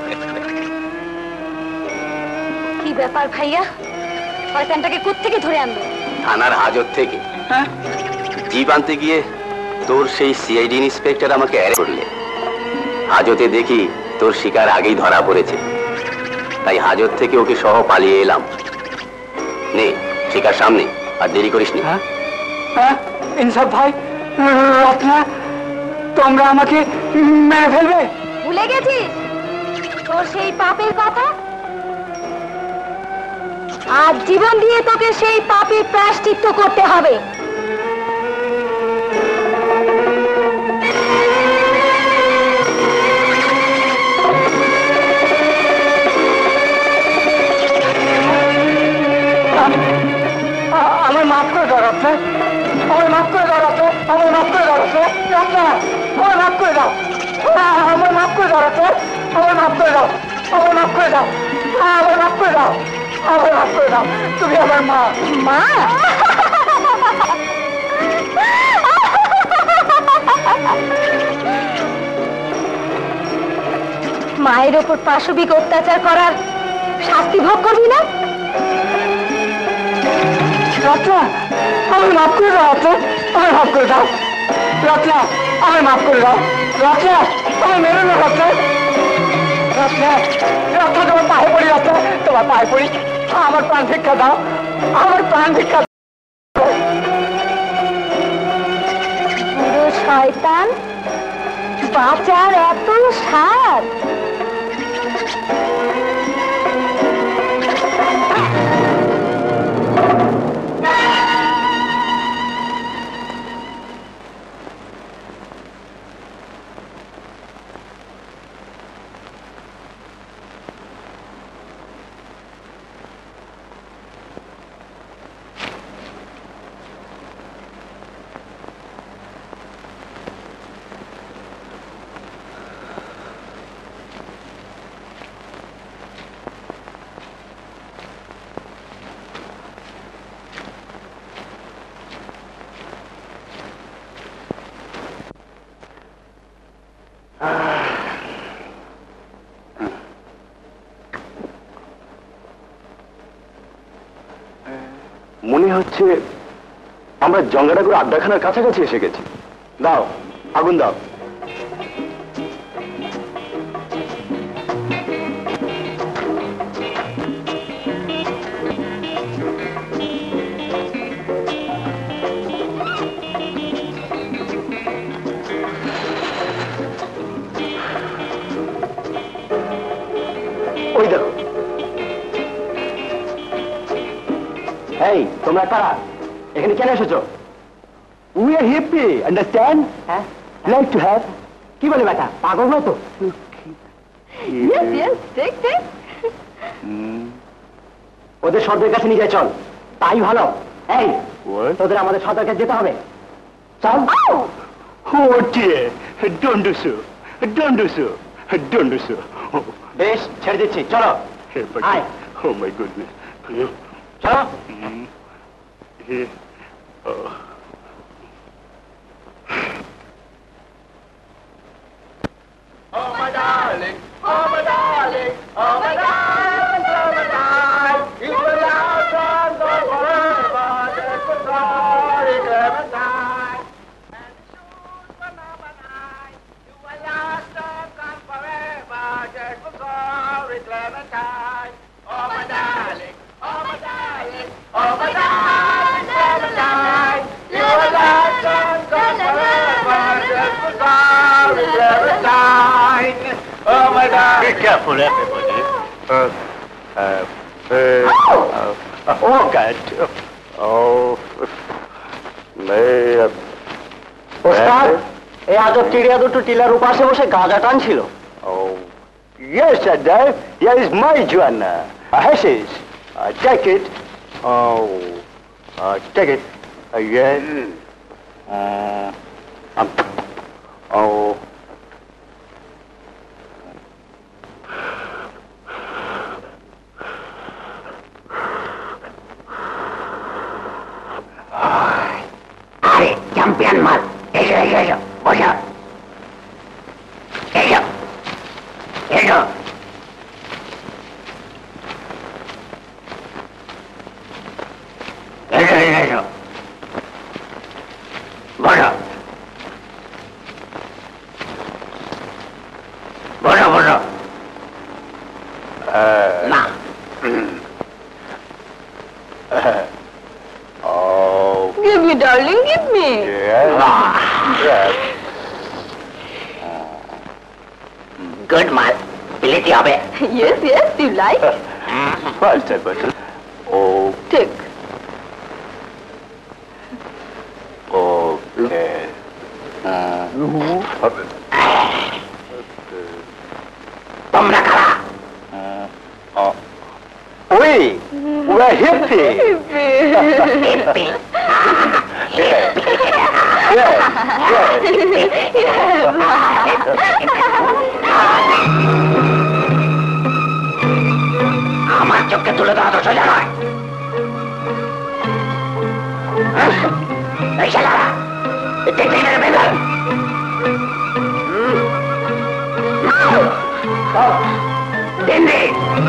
[SPEAKER 2] কি ব্যাপার ভাইয়া, শয়তানটাকে কোত্থেকে ধরে আনবে?
[SPEAKER 1] থানার হাজত থেকে জিপ আনতে গিয়ে তোর সেই সিআইডি ইন্সপেক্টর আমাকে অ্যারেস্ট করলে। হাজতে দেখি তোর শিকার আগেই ধরা পড়েছে, তাই হাজত থেকে ওকে সহ পালিয়ে এলাম। নে শিকার সামনে, আর দেরি করিস নি।
[SPEAKER 3] ইনসাফ ভাই, রত্না তোমরা আমাকে মেরে ফেলবে?
[SPEAKER 2] ভুলে গেছিস তোর সেই পাপের কথা? আজ জীবন দিয়ে তোকে সেই পাপের প্রায়শ্চিত্ত করতে হবে।
[SPEAKER 3] আমার মাফ করে দাও রত্না, আমার মাফ করে দাও রত্না, আমার মাফ করে দাও রত্না, আমার মাফ করে দাও, আমার মাফ করে দাও রত্না, আমার মাফ করে দাও, আমার মাফ করে দাও, আমার মাফ করে দাও, আমার মাফ করে দাও। তুমি আমার মা।
[SPEAKER 2] মা? মায়ের ওপর পাশবিক অত্যাচার করার শাস্তি ভোগ করবি না?
[SPEAKER 3] রত্না আমার মাফ করে দাও, রত্না আমার মাফ করে দাও, রত্না আমার মাফ করে দাও, রত্না আমার মেরো না, রত্না, রত্না, রত্না তোমার পায়ে পড়ি, রত্না তোমার পায়ে পড়ি, আমার প্রাণ ভিক্ষা দাও, আমার প্রাণ ভিক্ষা দাও।
[SPEAKER 2] পুরো শয়তান, বাঁচার এত স্বাদ?
[SPEAKER 4] মনে হচ্ছে আমরা জঙ্গাটাগুলো আড্ডাখানার কাছাকাছি এসে গেছি। দাও আগুন দাও। ওই দেখো, এই তোমরা কারা, এখানে কেন এসেছো? We are hippie, understand? হ্যাঁ, লাইক টু হ্যাভ। কি বলে বেটা, পাগল নয় তো? ওদের সর্দারের কাছে নিয়ে যায়, চল। তাই ভালো। এই তোদের আমাদের সর্দারের কাছে যেতে হবে, চল।
[SPEAKER 5] Don't do so. Don't do so. Don't do so.
[SPEAKER 4] বেশ, ছেড়ে দিচ্ছি, চলো। আয়।
[SPEAKER 5] Oh my goodness.
[SPEAKER 4] চলো।
[SPEAKER 5] Oh my darling, oh my darling, oh my darling, oh my darling, you will last on the forever, just a sorry Clementine. And the shoes were number 9, you will last on forever, just a sorry Clementine. Sorry, Clementine. Oh my God.
[SPEAKER 4] Be careful, everybody. Oh, God. Oh.
[SPEAKER 6] ওস্তাদ এই আজব চিড়িয়া দুটো tiller উপাসে বসে গাঁজা টানছিল।
[SPEAKER 4] Oh. Yes, Dave. Here is my Joanna. Hashish. Take it. Oh. Take it. Yes. Oh.
[SPEAKER 3] আরে champion মাল, এসো এসো এসো, বসো, এসো এসো। এসো এসো এসো, বসো বসো বসো। না
[SPEAKER 4] Oh.
[SPEAKER 2] Give me, darling, give me.
[SPEAKER 4] Yes. Yes.
[SPEAKER 3] Good মাল, বিলিতি হবে।
[SPEAKER 2] Yes, yes, you like?
[SPEAKER 4] First, button. Oh.
[SPEAKER 2] Take.
[SPEAKER 4] Okay.
[SPEAKER 3] তোমরা কারা?
[SPEAKER 4] We. We're hippie.
[SPEAKER 3] Hippie.
[SPEAKER 4] Yes. Yes.
[SPEAKER 3] আমার চোখকে তুলে দেওয়া তো সোজা নয়। এই শালারা, দেখতে মেরে বেদান। দিন্দি,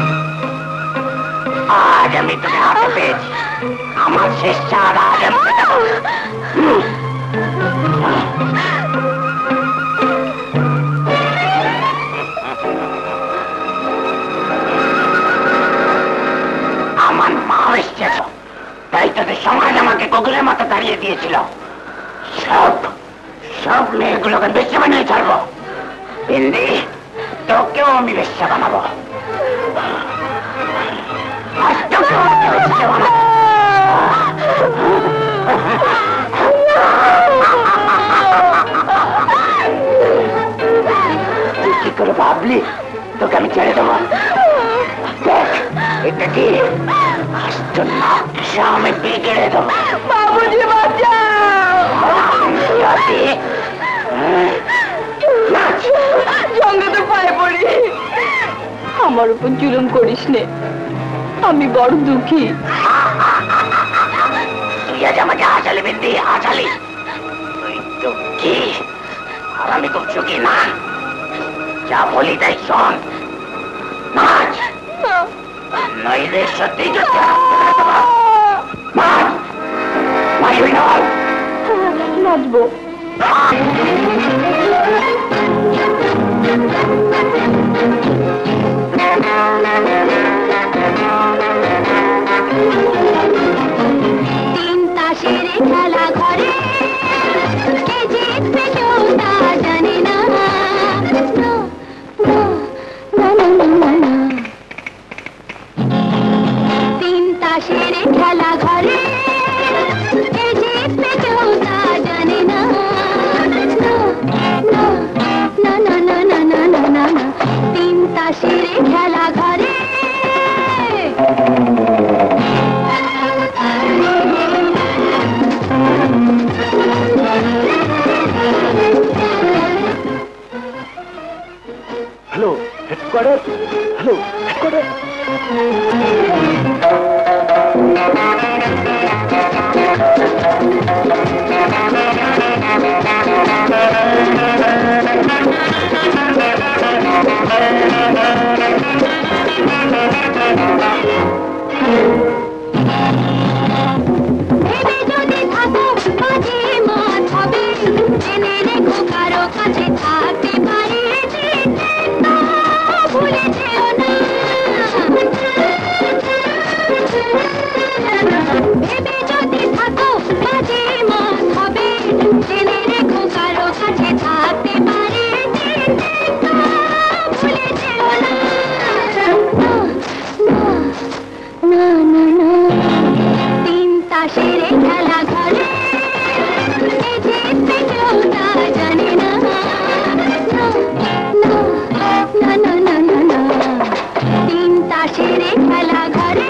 [SPEAKER 3] আজ আমি তোকে হাতে পেয়েছি। আমার শেষ চাঁদ আজ আমি পেটাবো। আমার মা এসছে, তাই তোদের সমাজ আমাকে কোকিলের মতো দাঁড়িয়ে দিয়েছিল। সব সব মেয়েগুলোকে বেশ্যা বানিয়ে ছাড়বো। বিন্দি, তোকেও আমি বেশ্যা বানাবো। আজ তোকেও আমি বেশ্যা বানাবো। তুই কি করে ভাবলি তোকে আমি ছেড়ে দেবো? দেখ, এটা কি আস্ত নকশা আমি বিগড়ে দেবো।
[SPEAKER 2] বাবুজি বাঁচাও! সঙ্গে তো পায়ে পড়ি, আমার উপর জুলুম করিস নে, আমি বড় দুঃখী।
[SPEAKER 3] তুই আজ আমাকে হাসালি বিন্দি, হাসালি। তুই তো কি আর আমি খুব সুখী না। যা বলি তাই শোন, নাচ নইলে সত্যি মারবি না।
[SPEAKER 2] নাচবো।
[SPEAKER 7] তিন তাসের খেলা ঘরে কে জিতবে কেউ তা জানে না। তিন তাসের খেলা ঘরে কে জিতবে কেউ তা জানে না। তিন তাসের খেলা ঘরে খেলা ঘরে এই জিতবে কেউ তা জানে না না না না না না তিন তাসের খেলা ঘরে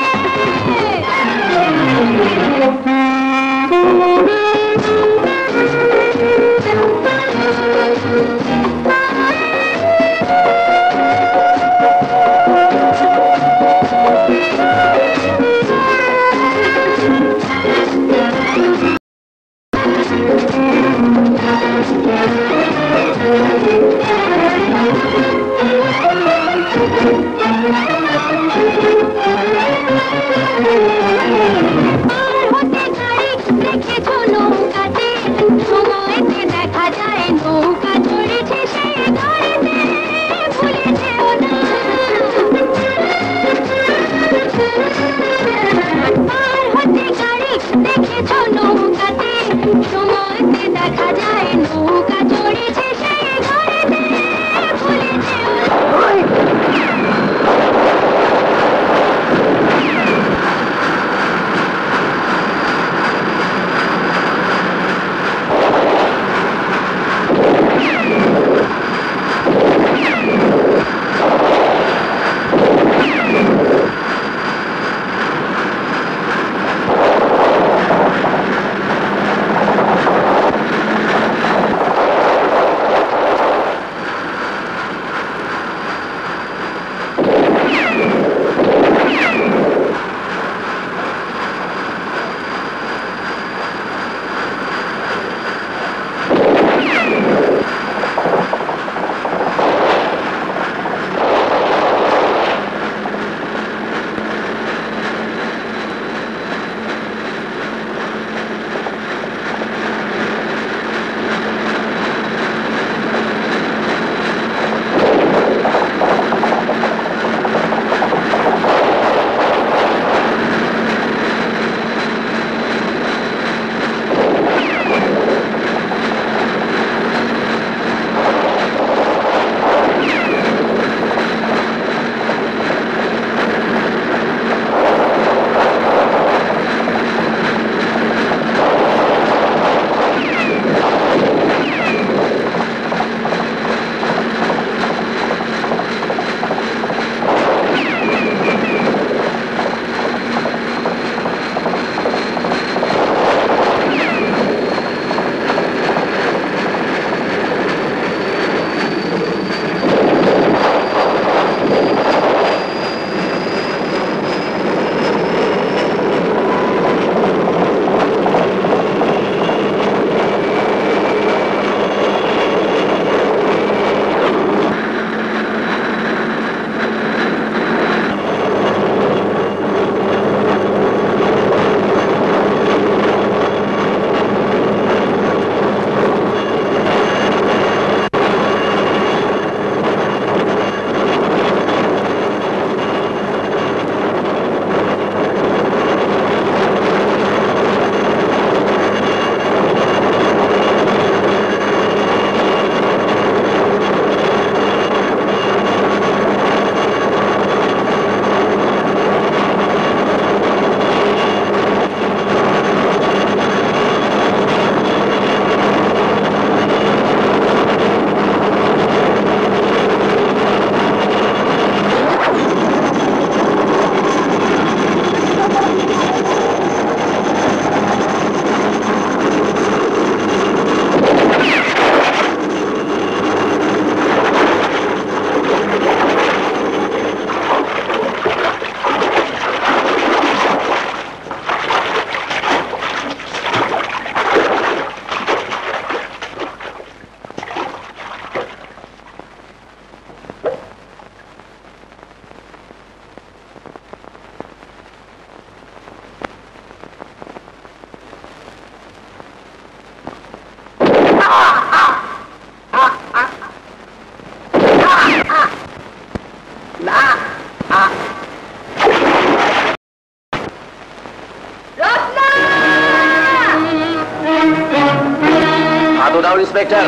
[SPEAKER 1] दाओ इंस्पेक्टर।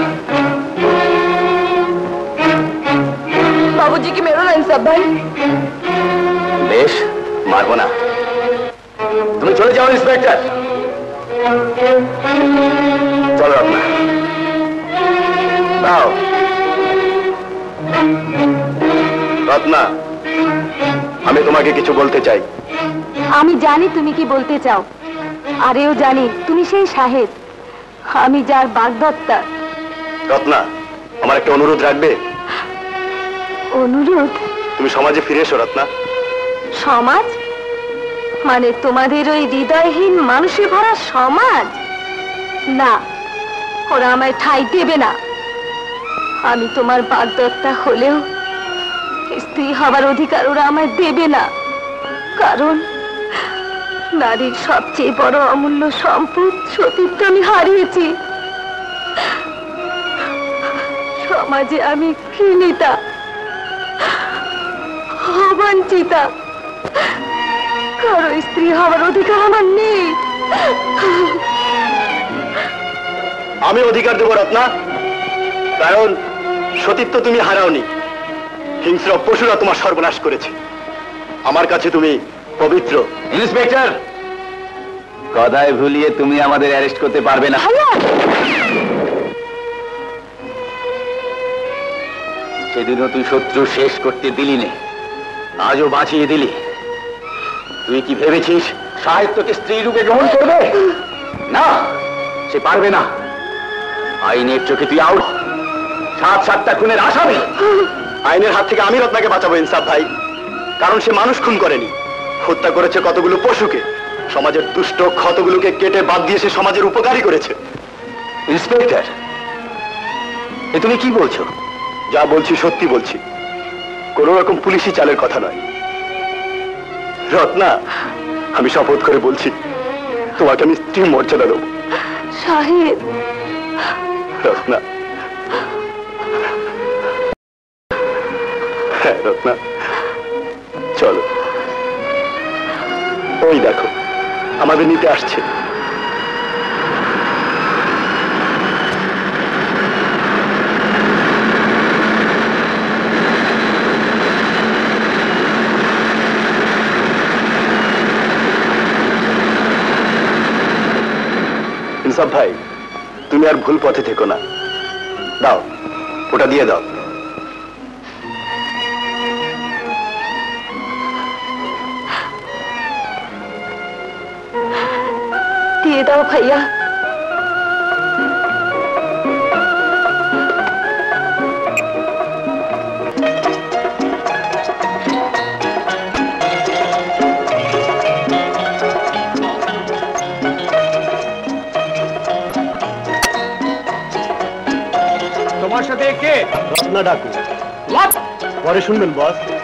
[SPEAKER 2] बाबूजी की मेरो ना इंसाफ भाई।
[SPEAKER 1] बेश मारबो ना, तुम चले जाओ इंस्पेक्टर।
[SPEAKER 4] চলো রত্না, দাও। রত্না, আমি তোমাকে কিছু বলতে চাই।
[SPEAKER 2] আমি জানি তুমি কি বলতে চাও, আর এও জানি তুমি সেই সাহেব, আমি যার বাগদত্তা।
[SPEAKER 4] রত্না, আমার একটা অনুরোধ রাখবে?
[SPEAKER 2] অনুরোধ?
[SPEAKER 4] তুমি সমাজে ফিরে এসো রত্না।
[SPEAKER 2] সমাজ মানে তোমাদের ওই হৃদয়হীন মানুষে ভরা সমাজ? না, ওরা আমায় ঠাঁই দেবে না। আমি তোমার বাগদত্তা হলেও স্ত্রী হবার অধিকার ওরা আমায় দেবে না, কারণ নারীর সবচেয়ে বড় অমূল্য সম্পদ সতীত্ব আমি হারিয়েছি। সমাজে আমি ঘৃণিতা, অবাঞ্ছিতা, কারো স্ত্রী হওয়ার অধিকার আমার নেই।
[SPEAKER 4] আমি অধিকার দেবো রত্না, কারণ সতীত্ব তুমি হারাওনি, হিংস্র পশুরা তোমার সর্বনাশ করেছে। আমার কাছে তুমি পবিত্র।
[SPEAKER 1] ইন্সপেক্টর, কথায় ভুলিয়ে তুমি আমাদের অ্যারেস্ট করতে পারবে না। সেদিনও তুই শত্রু শেষ করতে দিলি নে, আজও বাঁচিয়ে দিলি। তুই কি ভেবেছিস সাহিত্যকে স্ত্রী রূপে গ্রহণ করবে? না, সে পারবে না। আইনের চোখে তুই আউট, 7-7টা খুনের আসামি।
[SPEAKER 4] আইনের হাত থেকে আমি রত্নাকে বাঁচাবো ইনসাফ ভাই, কারণ সে মানুষ খুন করেনি, হত্যা করেছে কতগুলো পশুকে। সমাজের দুষ্ট ক্ষতগুলোকে কেটে বাদ দিয়ে সে সমাজের উপকারী করেছে।
[SPEAKER 1] ইন্সপেক্টর, এ তুমি কি বলছো?
[SPEAKER 4] যা বলছি সত্যি বলছি, কোন রকম পুলিশি চালের কথা নয়। রত্না, আমি শপথ করে বলছি, তোমাকে আমি স্ত্রী মর্যাদা দেবো।
[SPEAKER 2] সাহেব,
[SPEAKER 4] রত্না, হ্যাঁ রত্না, চলো। ওই দেখো, আমাদের নিতে আসছে। ইনসাফ ভাই, তুমি আর ভুল পথে থেকো না। দাও, ওটা দিয়ে দাও।
[SPEAKER 2] দিয়ে দাও ভাইয়া।
[SPEAKER 5] তোমার সাথে কে?
[SPEAKER 4] রত্না ডাকু। পরে শুনবেন বস।